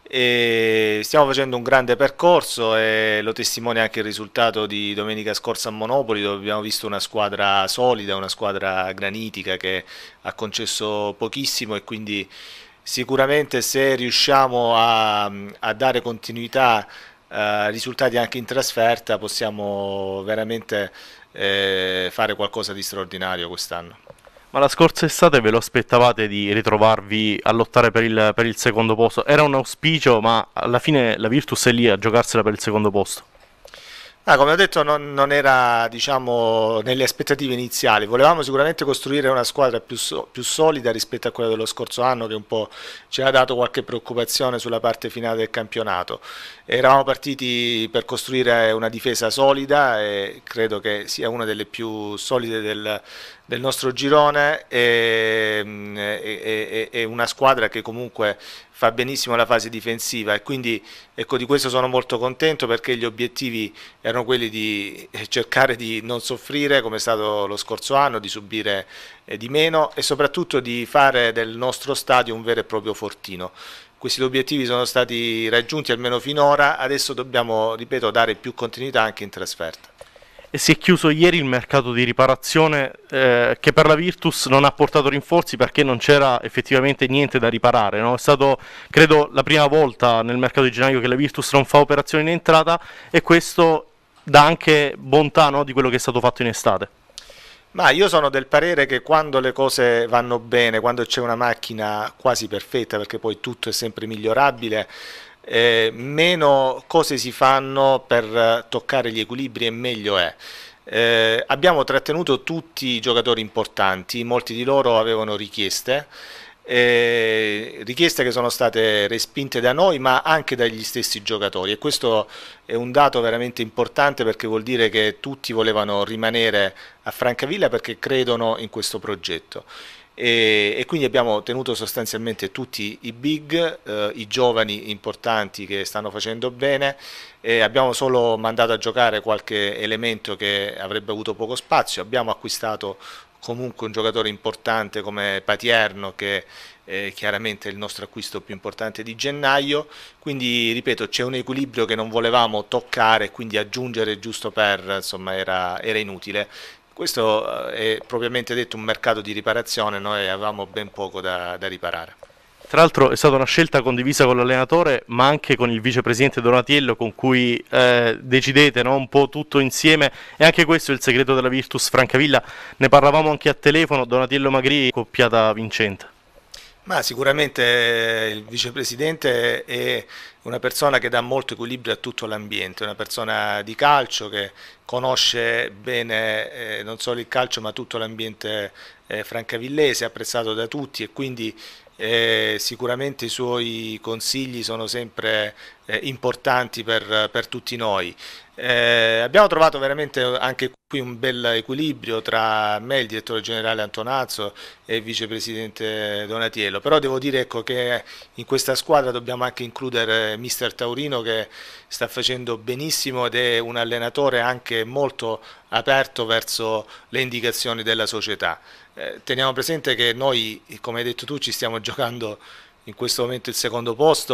e stiamo facendo un grande percorso e lo testimonia anche il risultato di domenica scorsa a Monopoli, dove abbiamo visto una squadra solida, una squadra granitica che ha concesso pochissimo, e quindi sicuramente se riusciamo a, a dare continuità Uh, risultati anche in trasferta possiamo veramente eh, fare qualcosa di straordinario quest'anno. Ma la scorsa estate ve lo aspettavate di ritrovarvi a lottare per il, per il secondo posto? Era un auspicio, ma alla fine la Virtus è lì a giocarsela per il secondo posto. Ah, come ho detto, non, non era, diciamo, nelle aspettative iniziali. Volevamo sicuramente costruire una squadra più, so, più solida rispetto a quella dello scorso anno, che un po' ci ha dato qualche preoccupazione sulla parte finale del campionato. Eravamo partiti per costruire una difesa solida, e credo che sia una delle più solide del, del nostro girone, e, e, e, e una squadra che comunque fa benissimo la fase difensiva, e quindi ecco, di questo sono molto contento, perché gli obiettivi erano quelli di cercare di non soffrire come è stato lo scorso anno, di subire eh, di meno, e soprattutto di fare del nostro stadio un vero e proprio fortino. Questi obiettivi sono stati raggiunti almeno finora, adesso dobbiamo, ripeto, dare più continuità anche in trasferta. E si è chiuso ieri il mercato di riparazione eh, che per la Virtus non ha portato rinforzi, perché non c'era effettivamente niente da riparare, no? È stato, credo, la prima volta nel mercato di gennaio che la Virtus non fa operazioni in entrata, e questo dà anche bontà, no, di quello che è stato fatto in estate. Ma io sono del parere che quando le cose vanno bene, quando c'è una macchina quasi perfetta, perché poi tutto è sempre migliorabile, Eh, meno cose si fanno per toccare gli equilibri e meglio è. Eh, abbiamo trattenuto tutti i giocatori importanti, molti di loro avevano richieste, eh, richieste che sono state respinte da noi ma anche dagli stessi giocatori, e questo è un dato veramente importante, perché vuol dire che tutti volevano rimanere a Francavilla perché credono in questo progetto. E, e quindi abbiamo tenuto sostanzialmente tutti i big, eh, i giovani importanti che stanno facendo bene, e abbiamo solo mandato a giocare qualche elemento che avrebbe avuto poco spazio. Abbiamo acquistato comunque un giocatore importante come Patierno, che è chiaramente il nostro acquisto più importante di gennaio, quindi ripeto, c'è un equilibrio che non volevamo toccare, quindi aggiungere giusto per, insomma, era, era inutile. Questo è propriamente detto un mercato di riparazione, noi avevamo ben poco da, da riparare. Tra l'altro è stata una scelta condivisa con l'allenatore, ma anche con il vicepresidente Donatiello, con cui eh, decidete, no, un po' tutto insieme, e anche questo è il segreto della Virtus Francavilla. Ne parlavamo anche a telefono, Donatiello Magri, coppiata vincente. Ma sicuramente il vicepresidente è una persona che dà molto equilibrio a tutto l'ambiente, una persona di calcio che conosce bene eh, non solo il calcio ma tutto l'ambiente eh, francavillese, apprezzato da tutti, e quindi eh, sicuramente i suoi consigli sono sempre eh, importanti per, per tutti noi. Eh, abbiamo trovato veramente anche qui un bel equilibrio tra me, il direttore generale Antonazzo, e il vicepresidente Donatiello, però devo dire, ecco, che in questa squadra dobbiamo anche includere mister Taurino, che sta facendo benissimo ed è un allenatore anche molto aperto verso le indicazioni della società. Eh, teniamo presente che noi, come hai detto tu, ci stiamo giocando in questo momento il secondo posto,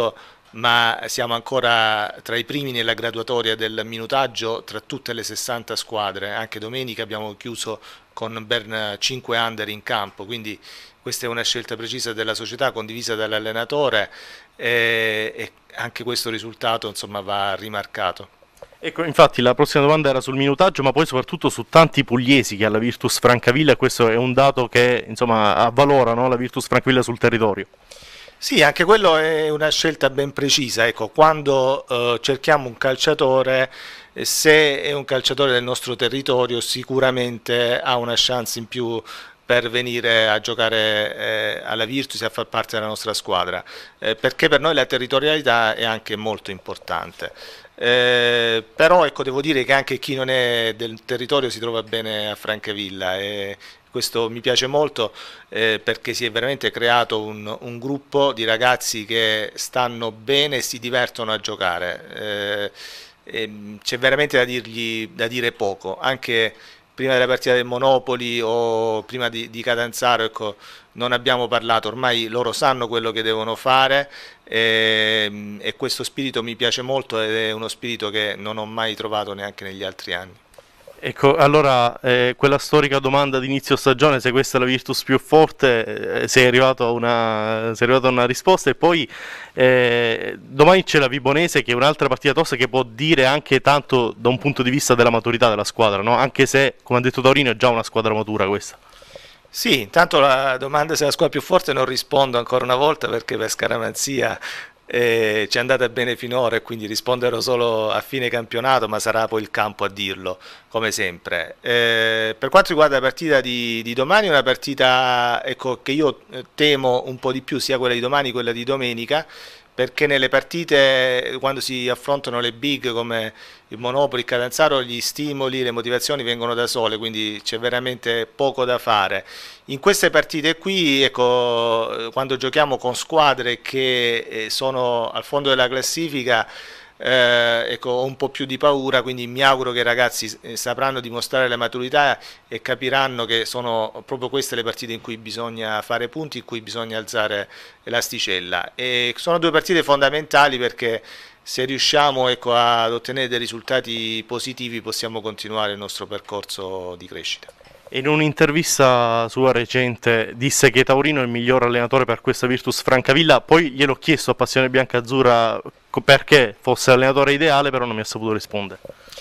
ma siamo ancora tra i primi nella graduatoria del minutaggio tra tutte le sessanta squadre. Anche domenica abbiamo chiuso con ben cinque under in campo, quindi questa è una scelta precisa della società, condivisa dall'allenatore, e, e anche questo risultato, insomma, va rimarcato. Ecco, infatti la prossima domanda era sul minutaggio, ma poi soprattutto su tanti pugliesi che ha la Virtus Francavilla, e questo è un dato che, insomma, avvalora, no, la Virtus Francavilla sul territorio. Sì, anche quello è una scelta ben precisa. Ecco, quando eh, cerchiamo un calciatore, eh, se è un calciatore del nostro territorio, sicuramente ha una chance in più per venire a giocare eh, alla Virtus e a far parte della nostra squadra, eh, perché per noi la territorialità è anche molto importante. Eh, però ecco, devo dire che anche chi non è del territorio si trova bene a Francavilla, e questo mi piace molto, eh, perché si è veramente creato un, un gruppo di ragazzi che stanno bene e si divertono a giocare. Eh, c'è veramente da, dirgli, da dire poco, anche prima della partita del Monopoli o prima di, di Catanzaro, ecco, non abbiamo parlato, ormai loro sanno quello che devono fare, e, e questo spirito mi piace molto ed è uno spirito che non ho mai trovato neanche negli altri anni. Ecco, allora, eh, quella storica domanda di inizio stagione, se questa è la Virtus più forte, eh, sei arrivato a una, sei arrivato a una risposta, e poi eh, domani c'è la Vibonese, che è un'altra partita tosta che può dire anche tanto da un punto di vista della maturità della squadra, no? Anche se, come ha detto Taurino, è già una squadra matura questa. Sì, intanto la domanda se è la squadra più forte non rispondo ancora una volta, perché per scaramanzia Eh, ci è andata bene finora, e quindi risponderò solo a fine campionato, ma sarà poi il campo a dirlo, come sempre. Eh, per quanto riguarda la partita di, di domani, è una partita, ecco, che io temo un po' di più, sia quella di domani che quella di domenica, perché nelle partite, quando si affrontano le big come il Monopoli, il Catanzaro, gli stimoli, le motivazioni vengono da sole, quindi c'è veramente poco da fare. In queste partite qui, ecco, quando giochiamo con squadre che sono al fondo della classifica, eh, ecco, ho un po' più di paura, quindi mi auguro che i ragazzi sapranno dimostrare la maturità e capiranno che sono proprio queste le partite in cui bisogna fare punti, in cui bisogna alzare l'asticella. E sono due partite fondamentali, perché se riusciamo, ecco, ad ottenere dei risultati positivi possiamo continuare il nostro percorso di crescita. In un'intervista sua recente disse che Taurino è il miglior allenatore per questa Virtus Francavilla, poi gliel'ho chiesto a Passione Biancazzurra perché fosse l'allenatore ideale, però non mi ha saputo rispondere.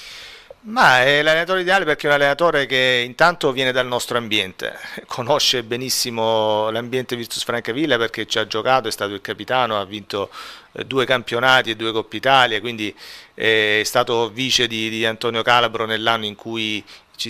Ma è l'allenatore ideale perché è un allenatore che intanto viene dal nostro ambiente, conosce benissimo l'ambiente Virtus Francavilla perché ci ha giocato, è stato il capitano, ha vinto due campionati e due Coppa Italia, quindi è stato vice di, di Antonio Calabro nell'anno in cui ci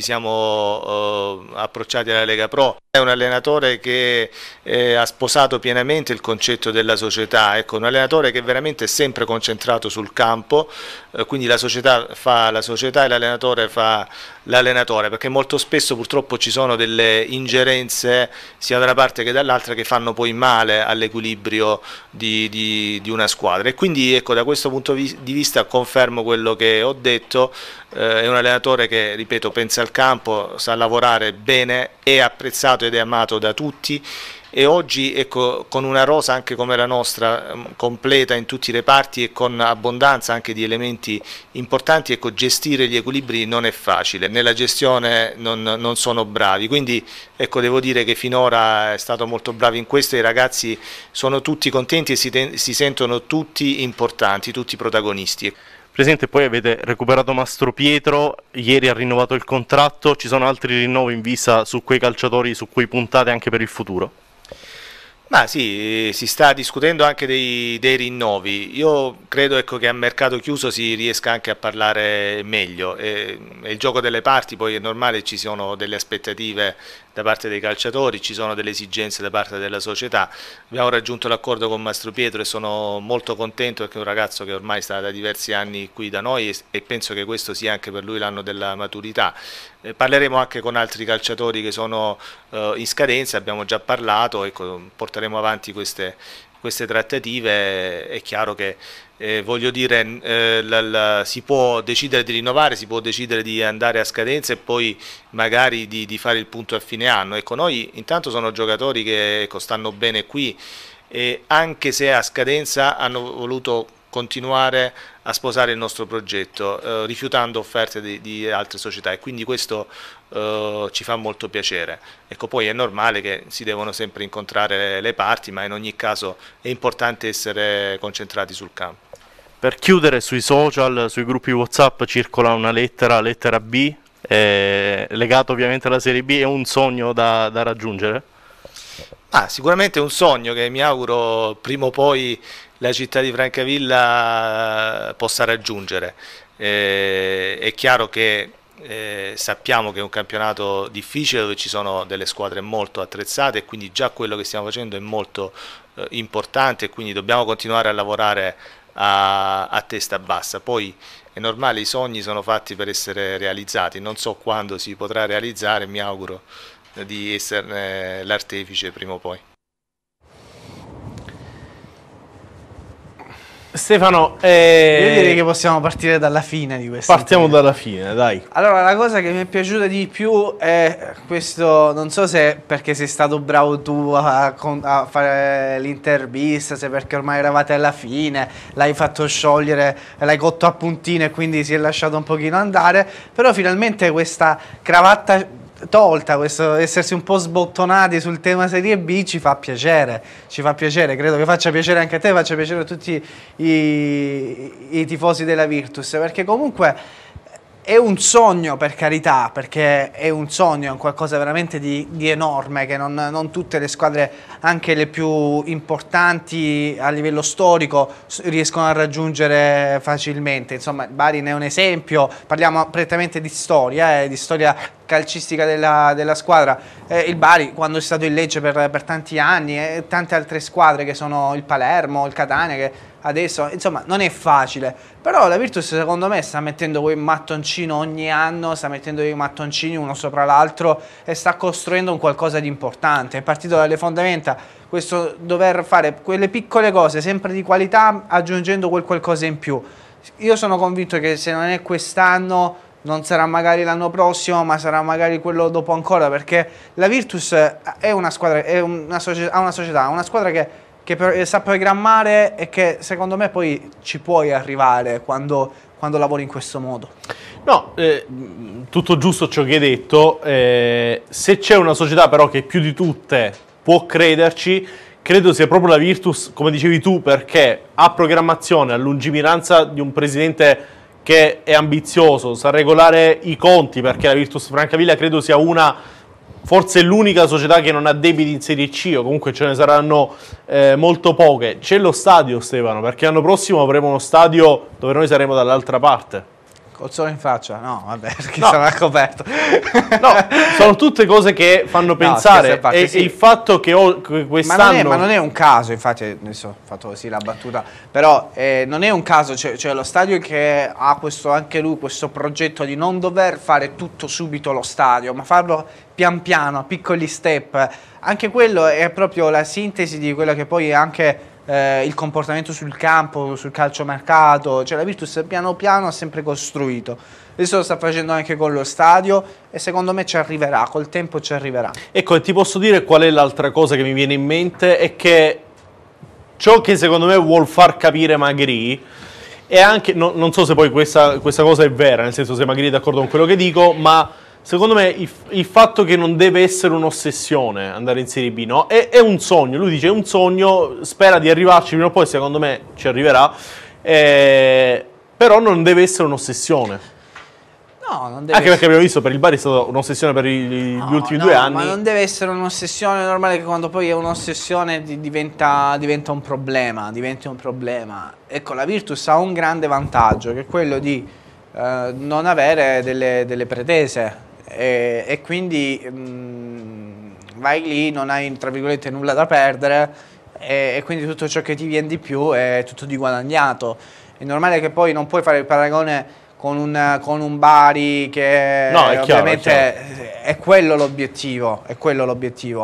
siamo uh, approcciati alla Lega Pro. È un allenatore che eh, ha sposato pienamente il concetto della società, ecco, un allenatore che veramente è sempre concentrato sul campo, eh, quindi la società fa la società e l'allenatore fa l'allenatore, perché molto spesso purtroppo ci sono delle ingerenze sia da una parte che dall'altra che fanno poi male all'equilibrio di, di, di una squadra, e quindi ecco, da questo punto di vista confermo quello che ho detto. Eh, è un allenatore che, ripeto, pensa al campo, sa lavorare bene, è apprezzato ed è amato da tutti, e oggi, ecco, con una rosa anche come la nostra, completa in tutti i reparti e con abbondanza anche di elementi importanti, ecco, gestire gli equilibri non è facile, nella gestione non, non sono bravi, quindi ecco, devo dire che finora è stato molto bravo in questo, i ragazzi sono tutti contenti e si, si sentono tutti importanti, tutti protagonisti. Presidente, poi avete recuperato Mastro Pietro, ieri ha rinnovato il contratto, ci sono altri rinnovi in vista su quei calciatori su cui puntate anche per il futuro? Ma sì, si sta discutendo anche dei, dei rinnovi. Io credo, ecco, che a mercato chiuso si riesca anche a parlare meglio. È, è il gioco delle parti, poi è normale, ci sono delle aspettative da parte dei calciatori, ci sono delle esigenze da parte della società. Abbiamo raggiunto l'accordo con Mastro Pietro e sono molto contento, perché è un ragazzo che ormai sta da diversi anni qui da noi e, e penso che questo sia anche per lui l'anno della maturità. Eh, parleremo anche con altri calciatori che sono eh, in scadenza, abbiamo già parlato, ecco, porteremo avanti queste, queste trattative. È chiaro che eh, voglio dire, eh, la, la, si può decidere di rinnovare, si può decidere di andare a scadenza e poi magari di, di fare il punto a fine anno. Ecco, noi intanto sono giocatori che, ecco, stanno bene qui e anche se a scadenza hanno voluto continuare a sposare il nostro progetto, eh, rifiutando offerte di, di altre società, e quindi questo eh, ci fa molto piacere. Ecco, poi è normale che si devono sempre incontrare le, le parti, ma in ogni caso è importante essere concentrati sul campo. Per chiudere, sui social, sui gruppi WhatsApp circola una lettera, lettera B, eh, legata ovviamente alla Serie B. È un sogno da, da raggiungere? Ah, sicuramente è un sogno che mi auguro prima o poi la città di Francavilla possa raggiungere. Eh, è chiaro che eh, sappiamo che è un campionato difficile dove ci sono delle squadre molto attrezzate, e quindi già quello che stiamo facendo è molto eh, importante, e quindi dobbiamo continuare a lavorare a, a testa bassa. Poi è normale, i sogni sono fatti per essere realizzati, non so quando si potrà realizzare, mi auguro di esserne l'artefice prima o poi. Stefano, eh... io direi che possiamo partire dalla fine di questo. Partiamo dalla fine, dai. Allora, la cosa che mi è piaciuta di più è questo, non so se perché sei stato bravo tu a, a fare l'intervista, se perché ormai eravate alla fine, l'hai fatto sciogliere, l'hai cotto a puntino e quindi si è lasciato un pochino andare, però finalmente questa cravatta tolta, questo essersi un po' sbottonati sul tema Serie B ci fa piacere, ci fa piacere, credo che faccia piacere anche a te, faccia piacere a tutti i, i tifosi della Virtus, perché comunque è un sogno, per carità, perché è un sogno, è un qualcosa veramente di, di enorme che non, non tutte le squadre, anche le più importanti a livello storico, riescono a raggiungere facilmente. Insomma, Bari ne è un esempio, parliamo prettamente di storia, eh, di storia calcistica della, della squadra. Eh, il Bari, quando è stato in Lecce per, per tanti anni, e tante altre squadre che sono il Palermo, il Catania, che adesso, insomma, non è facile, però la Virtus secondo me sta mettendo quei mattoncini ogni anno, sta mettendo dei mattoncini uno sopra l'altro e sta costruendo un qualcosa di importante. È partito dalle fondamenta, questo dover fare quelle piccole cose sempre di qualità, aggiungendo quel qualcosa in più. Io sono convinto che se non è quest'anno non sarà magari l'anno prossimo, ma sarà magari quello dopo ancora, perché la Virtus è una squadra, è una società, ha una società, una squadra che che per, sa programmare e che secondo me poi ci puoi arrivare quando, quando lavori in questo modo. No, eh, tutto giusto ciò che hai detto, eh, se c'è una società però che più di tutte può crederci, credo sia proprio la Virtus, come dicevi tu, perché ha programmazione, ha lungimiranza di un presidente che è ambizioso, sa regolare i conti, perché la Virtus Francavilla credo sia una... forse l'unica società che non ha debiti in Serie C, o comunque ce ne saranno eh, molto poche. C'è lo stadio, Stefano, perché l'anno prossimo avremo uno stadio dove noi saremo dall'altra parte. Col sole in faccia? No, vabbè, perché no. sarà coperto. No, sono tutte cose che fanno pensare. No, e sì. Il fatto che quest'anno... Ma, ma non è un caso, infatti, adesso ho fatto così la battuta, però eh, non è un caso, cioè, cioè lo stadio che ha questo, anche lui questo progetto di non dover fare tutto subito lo stadio, ma farlo pian piano, a piccoli step. Anche quello è proprio la sintesi di quello che poi è anche... Eh, il comportamento sul campo, sul calciomercato, cioè la Virtus piano piano ha sempre costruito. Adesso lo sta facendo anche con lo stadio e secondo me ci arriverà, col tempo ci arriverà. Ecco, e ti posso dire qual è l'altra cosa che mi viene in mente, è che ciò che secondo me vuol far capire Magri è anche, no, non so se poi questa, questa cosa è vera, nel senso se Magri è d'accordo con quello che dico, ma secondo me il, il fatto che non deve essere un'ossessione andare in Serie B, no? È, è un sogno, lui dice è un sogno, spera di arrivarci prima o poi, secondo me ci arriverà, eh, però non deve essere un'ossessione. No, non deve Anche perché essere... abbiamo visto per il Bari è stata un'ossessione per i, gli no, ultimi no, due anni. Ma non deve essere un'ossessione, è normale che quando poi è un'ossessione diventa, diventa un problema, diventa un problema. Ecco, la Virtus ha un grande vantaggio, che è quello di eh, non avere delle, delle pretese. E, e quindi mh, vai lì, non hai tra virgolette nulla da perdere e, e quindi tutto ciò che ti viene di più è tutto di guadagnato. È normale che poi non puoi fare il paragone con un, con un Bari che no, è chiaro, ovviamente è, chiaro. è quello l'obiettivo, è quello l'obiettivo.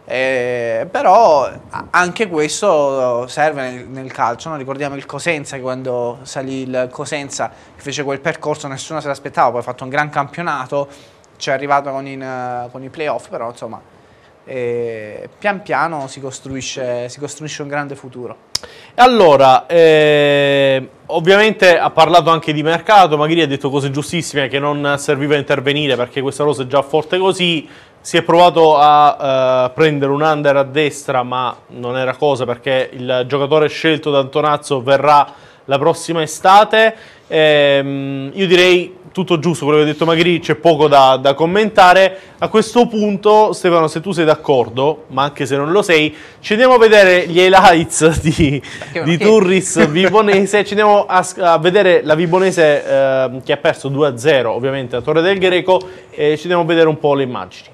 Eh, però anche questo serve nel, nel calcio, no? Ricordiamo il Cosenza, che quando salì il Cosenza che fece quel percorso nessuno se l'aspettava, poi ha fatto un gran campionato, ci è arrivato con, in, uh, con i playoff, però insomma e pian piano si costruisce, si costruisce un grande futuro. Allora, eh, ovviamente ha parlato anche di mercato, Magri ha detto cose giustissime, che non serviva intervenire perché questa rosa è già forte così. Si è provato a uh, prendere un under a destra, ma non era cosa perché il giocatore scelto da Antonazzo verrà la prossima estate. Ehm, io direi tutto giusto quello che ha detto Magri, c'è poco da, da commentare. A questo punto, Stefano, se tu sei d'accordo, ma anche se non lo sei, ci andiamo a vedere gli highlights di, di Turris Vibonese. Ci andiamo a, a vedere la Vibonese eh, che ha perso due a zero ovviamente a Torre del Greco, e ci andiamo a vedere un po' le immagini.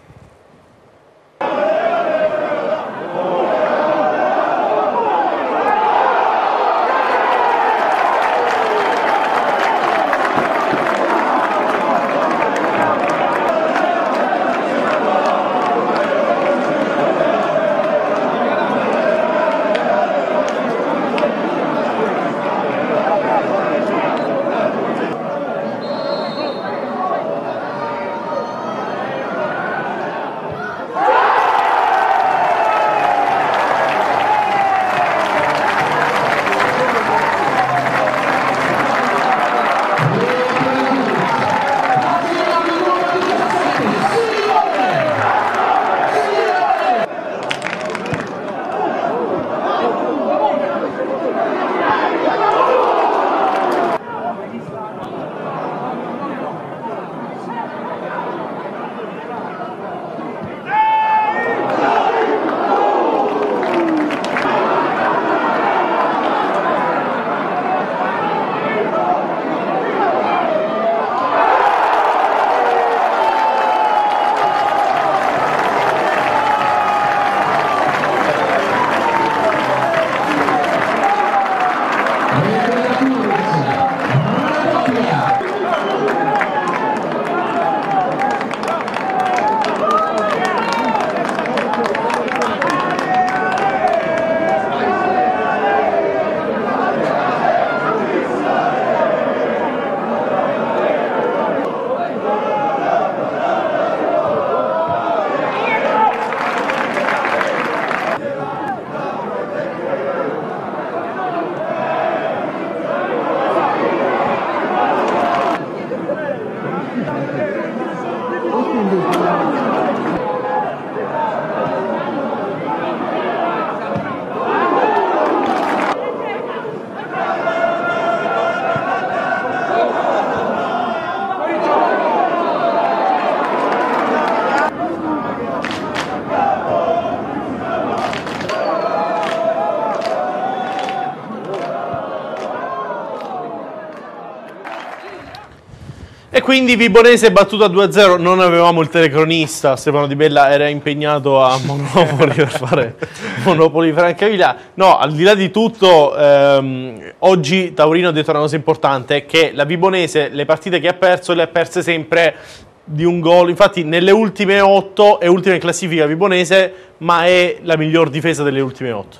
E quindi Vibonese battuta due a zero, non avevamo il telecronista, Stefano Di Bella era impegnato a Monopoli per fare Monopoli Francavilla. No, al di là di tutto, ehm, oggi Taurino ha detto una cosa importante, che la Vibonese le partite che ha perso le ha perse sempre di un gol, infatti nelle ultime otto è ultima in classifica Vibonese, ma è la miglior difesa delle ultime otto.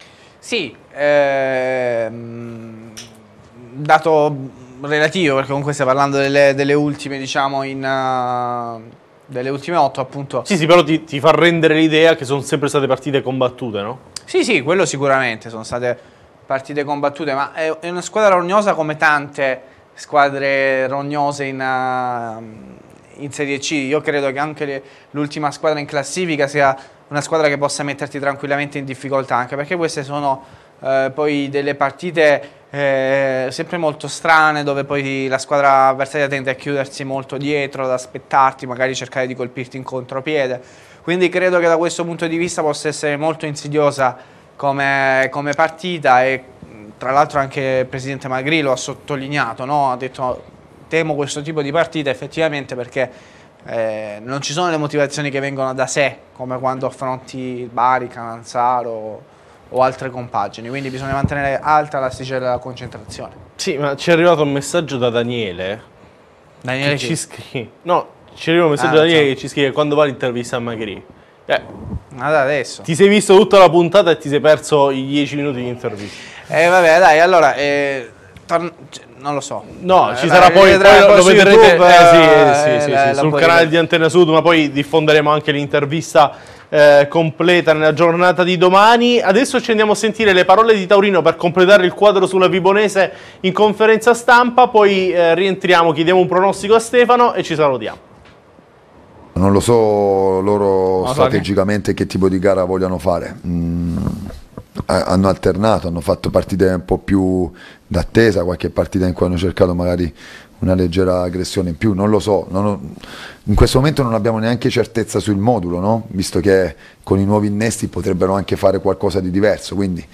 Sì, ehm, dato relativo, perché comunque stiamo parlando delle, delle ultime, diciamo, in uh, delle ultime otto, appunto. Sì, sì, però ti, ti fa rendere l'idea che sono sempre state partite combattute, no? Sì, sì, quello sicuramente, sono state partite combattute, ma è, è una squadra rognosa come tante squadre rognose in, uh, in Serie C. Io credo che anche l'ultima squadra in classifica sia una squadra che possa metterti tranquillamente in difficoltà, anche perché queste sono uh, poi delle partite Eh, sempre molto strane, dove poi la squadra avversaria tende a chiudersi molto dietro, ad aspettarti, magari cercare di colpirti in contropiede. Quindi credo che da questo punto di vista possa essere molto insidiosa come, come partita, e tra l'altro anche il presidente Magri lo ha sottolineato, no? Ha detto temo questo tipo di partita effettivamente perché eh, non ci sono le motivazioni che vengono da sé, come quando affronti il Bari, Cananzaro o altre compagini, quindi bisogna mantenere alta l'asticella della concentrazione. Sì, ma ci è arrivato un messaggio da Daniele. Daniele che ci scrive. No, ci arriva un messaggio ah, da Daniele so. che ci scrive quando va l'intervista a Magri. Eh, ma adesso. Ti sei visto tutta la puntata e ti sei perso i dieci minuti di intervista. Eh vabbè, dai, allora, eh, Torn- non lo so. No, Eh, ci beh, sarà poi, vedremo poi lo poi su vedrete YouTube, eh, sì, eh, sì, sì, la- sì, la sul puoi canale vedere. di Antena Sud, ma poi diffonderemo anche l'intervista eh, completa nella giornata di domani. Adesso ci andiamo a sentire le parole di Taurino per completare il quadro sulla Vibonese in conferenza stampa, poi eh, rientriamo, chiediamo un pronostico a Stefano e ci salutiamo. Non lo so loro so strategicamente che tipo di gara vogliano fare. Mm, ha- hanno alternato, hanno fatto partite un po' più d'attesa, qualche partita in cui hanno cercato magari una leggera aggressione in più, non lo so. Non ho- in questo momento non abbiamo neanche certezza sul modulo, no? Visto che con i nuovi innesti potrebbero anche fare qualcosa di diverso, quindi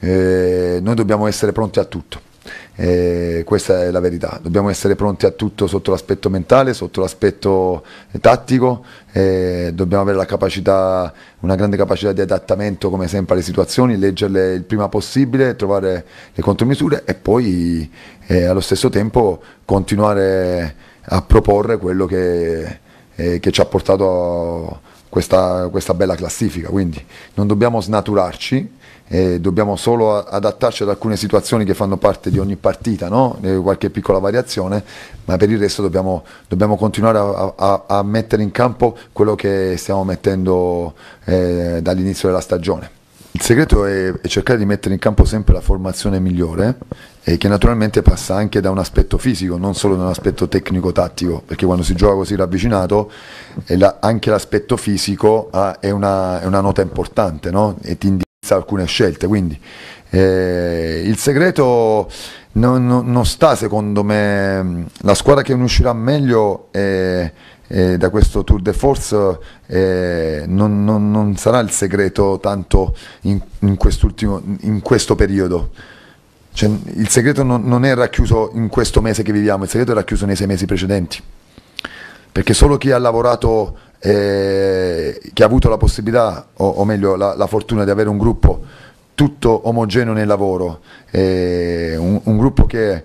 eh, noi dobbiamo essere pronti a tutto. Eh, questa è la verità, dobbiamo essere pronti a tutto sotto l'aspetto mentale, sotto l'aspetto tattico, eh, dobbiamo avere la capacità, una grande capacità di adattamento come sempre alle situazioni, leggerle il prima possibile, trovare le contromisure e poi eh, allo stesso tempo continuare a proporre quello che, eh, che ci ha portato a questa, questa bella classifica, quindi non dobbiamo snaturarci. Eh, dobbiamo solo adattarci ad alcune situazioni che fanno parte di ogni partita, no? Eh, qualche piccola variazione, ma per il resto dobbiamo, dobbiamo continuare a, a, a mettere in campo quello che stiamo mettendo eh, dall'inizio della stagione. Il segreto è, è cercare di mettere in campo sempre la formazione migliore, eh, che naturalmente passa anche da un aspetto fisico, non solo da un aspetto tecnico-tattico, perché quando si gioca così ravvicinato eh, la, anche l'aspetto fisico ha, è, una, è una nota importante, no? E ti indica alcune scelte, quindi eh, il segreto non, non, non sta, secondo me, la squadra che ne uscirà meglio eh, eh, da questo Tour de Force eh, non, non, non sarà il segreto tanto in, in quest'ultimo in questo periodo, cioè, il segreto non, non è racchiuso in questo mese che viviamo, il segreto è racchiuso nei sei mesi precedenti, perché solo chi ha lavorato Eh, che ha avuto la possibilità, o, o meglio la, la fortuna di avere un gruppo tutto omogeneo nel lavoro, eh, un, un gruppo che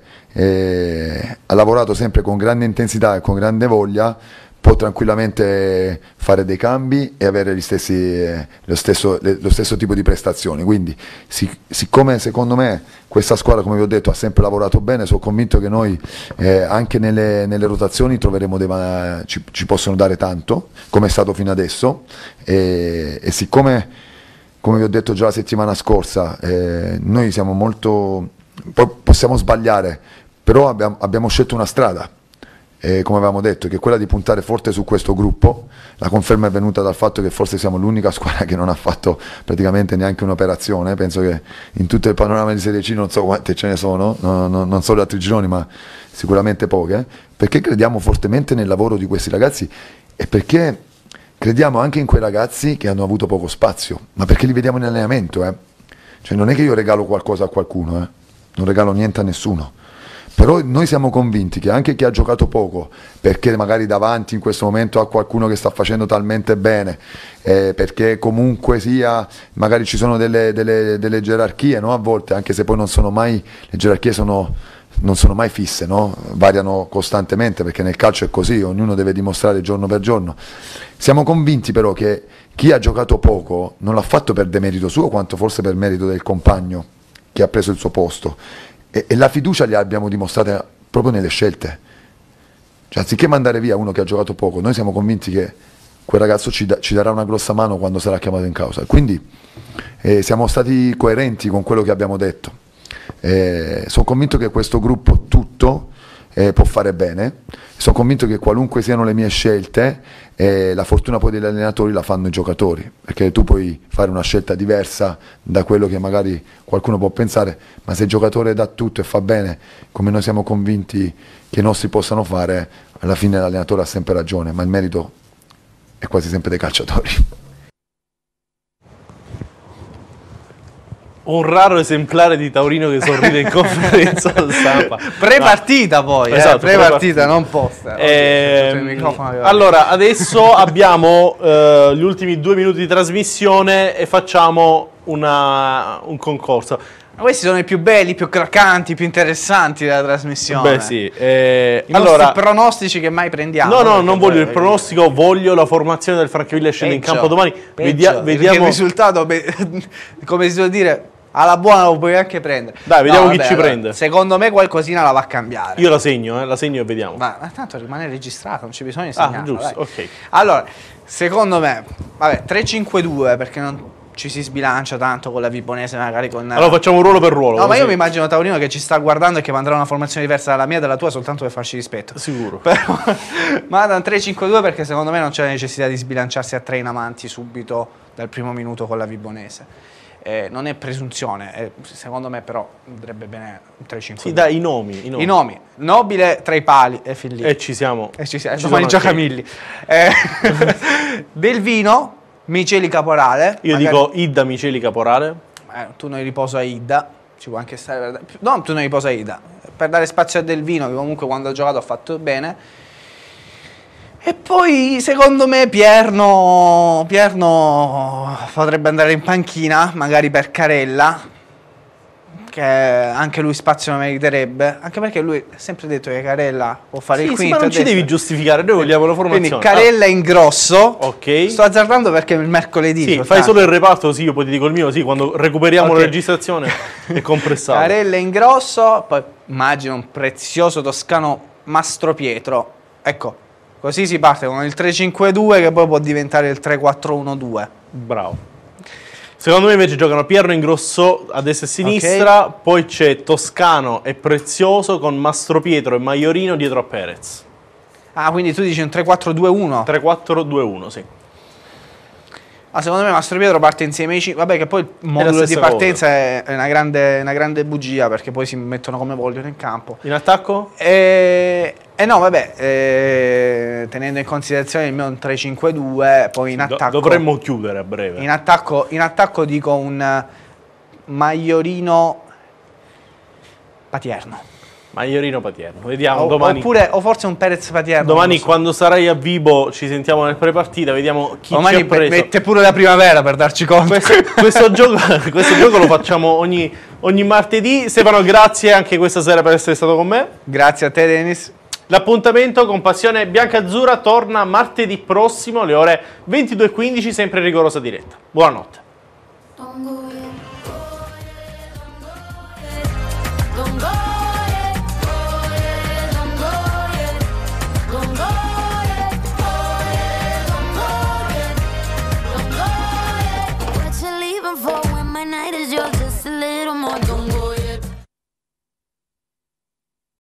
eh, ha lavorato sempre con grande intensità e con grande voglia, può tranquillamente fare dei cambi e avere gli stessi, eh, lo, stesso, le, lo stesso tipo di prestazioni. Quindi si, siccome secondo me questa squadra, come vi ho detto, ha sempre lavorato bene, sono convinto che noi eh, anche nelle, nelle rotazioni troveremo dei, ci, ci possono dare tanto, come è stato fino adesso, e, e siccome, come vi ho detto già la settimana scorsa, eh, noi siamo molto, poi possiamo sbagliare, però abbiamo, abbiamo scelto una strada. Eh, come avevamo detto, che è quella di puntare forte su questo gruppo. La conferma è venuta dal fatto che forse siamo l'unica squadra che non ha fatto praticamente neanche un'operazione. Penso che in tutto il panorama di Serie C non so quante ce ne sono, no, no, non so gli altri gironi, ma sicuramente poche, perché crediamo fortemente nel lavoro di questi ragazzi e perché crediamo anche in quei ragazzi che hanno avuto poco spazio, ma perché li vediamo in allenamento. Eh. Cioè, non è che io regalo qualcosa a qualcuno, eh. Non regalo niente a nessuno. Però noi siamo convinti che anche chi ha giocato poco, perché magari davanti in questo momento ha qualcuno che sta facendo talmente bene, eh, perché comunque sia, magari ci sono delle, delle, delle gerarchie, no? A volte, anche se poi non sono mai, le gerarchie sono, non sono mai fisse, no? Variano costantemente, perché nel calcio è così, ognuno deve dimostrare giorno per giorno. Siamo convinti però che chi ha giocato poco non l'ha fatto per demerito suo, quanto forse per merito del compagno che ha preso il suo posto. E, e la fiducia li abbiamo dimostrata proprio nelle scelte. Cioè, anziché mandare via uno che ha giocato poco, noi siamo convinti che quel ragazzo ci, da, ci darà una grossa mano quando sarà chiamato in causa. Quindi eh, siamo stati coerenti con quello che abbiamo detto. Eh, sono convinto che questo gruppo tutto eh, può fare bene. Sono convinto che qualunque siano le mie scelte, eh, la fortuna poi degli allenatori la fanno i giocatori, perché tu puoi fare una scelta diversa da quello che magari qualcuno può pensare, ma se il giocatore dà tutto e fa bene, come noi siamo convinti che i nostri possano fare, alla fine l'allenatore ha sempre ragione, ma il merito è quasi sempre dei calciatori. Un raro esemplare di Taurino che sorride in conferenza stampa. Pre-partita poi, eh, esatto, pre-partita, non post. Eh, allora, adesso abbiamo eh, gli ultimi due minuti di trasmissione e facciamo una, un concorso. Ma questi sono i più belli, i più craccanti, più interessanti della trasmissione. Beh sì. Eh, I allora, nostri pronostici che mai prendiamo. No, no, non voglio il pronostico, voglio la formazione del Francavilla scende in campo domani. Peggio, Vedia, vediamo il risultato, come si suol dire, alla buona lo puoi anche prendere. Dai, vediamo No, chi vabbè, ci allora, prende. Secondo me qualcosina la va a cambiare. Io la segno, eh, la segno e vediamo. Ma, ma tanto rimane registrato, non c'è bisogno di Ah, segnarlo. giusto, dai. ok. Allora, secondo me, vabbè, tre cinque due perché non ci si sbilancia tanto con la Vibonese, magari con... Allora facciamo ruolo per ruolo. No, ma così. io mi immagino Taurino che ci sta guardando e che mandrà una formazione diversa dalla mia e dalla tua soltanto per farci rispetto. Sicuro. Però manda un tre cinque due perché secondo me non c'è la necessità di sbilanciarsi a tre in avanti subito dal primo minuto con la Vibonese. Eh, non è presunzione, eh, secondo me però andrebbe bene un tre cinque due. Sì, dai, i nomi. I nomi. I nomi. Nobile tra i pali e fin lì. E ci siamo. E ci siamo. Ci Domani sono gioca anche- Milli. Eh, Del Vino, Miceli Caporale. Io magari- dico Idda Miceli Caporale. eh, tu non riposo a Ida, ci può anche stare per... no, tu non riposo a Ida, per dare spazio a Del Vino che comunque quando ha giocato ha fatto bene. E poi secondo me Pierno Pierno potrebbe andare in panchina, magari per Carella, che anche lui spazio lo meriterebbe, anche perché lui ha sempre detto che Carella può fare Sì, il sì, quinto ma non a ci destra. devi giustificare, noi vogliamo la Quindi formazione. Carella in grosso. Ah, ok. Sto azzardando perché è il mercoledì. Sì, fai soltanto. solo il reparto così io poi ti dico il mio, sì, quando recuperiamo Ok. la registrazione è compressato. Carella in grosso, poi immagino un prezioso toscano Mastro Pietro. Ecco, così si parte con il tre cinque due che poi può diventare il tre quattro uno due. Bravo. Secondo me invece giocano Pierno Ingrosso a destra e a sinistra, poi c'è Toscano e Prezioso con Mastro Pietro e Maiorino dietro a Perez. Ah, quindi tu dici un tre quattro due uno? tre quattro due uno, sì. Ah, secondo me Mastro Pietro parte insieme ai cinque. Vabbè, che poi il modulo di stessa partenza è è una grande, una grande bugia perché poi si mettono come vogliono in campo. In attacco? E, e no, vabbè, eh, tenendo in considerazione il mio un tre cinque due, poi in Do- attacco. dovremmo chiudere a breve. In attacco, in attacco dico un Maiorino Patierno. Maiorino Patierno. Vediamo O, domani. oppure, o forse un Perez Patierno. Domani non lo so. quando sarai a Vibo ci sentiamo nel prepartita, vediamo chi Domani ci ha preso. mette pure la primavera per darci conto. Questo, questo gioco, questo gioco lo facciamo ogni, ogni martedì. Stefano, grazie anche questa sera per essere stato con me. Grazie a te, Denis. L'appuntamento con Passione Bianca-Azzurra torna martedì prossimo alle ore ventidue e quindici, sempre in rigorosa diretta. Buonanotte. Don't go yet.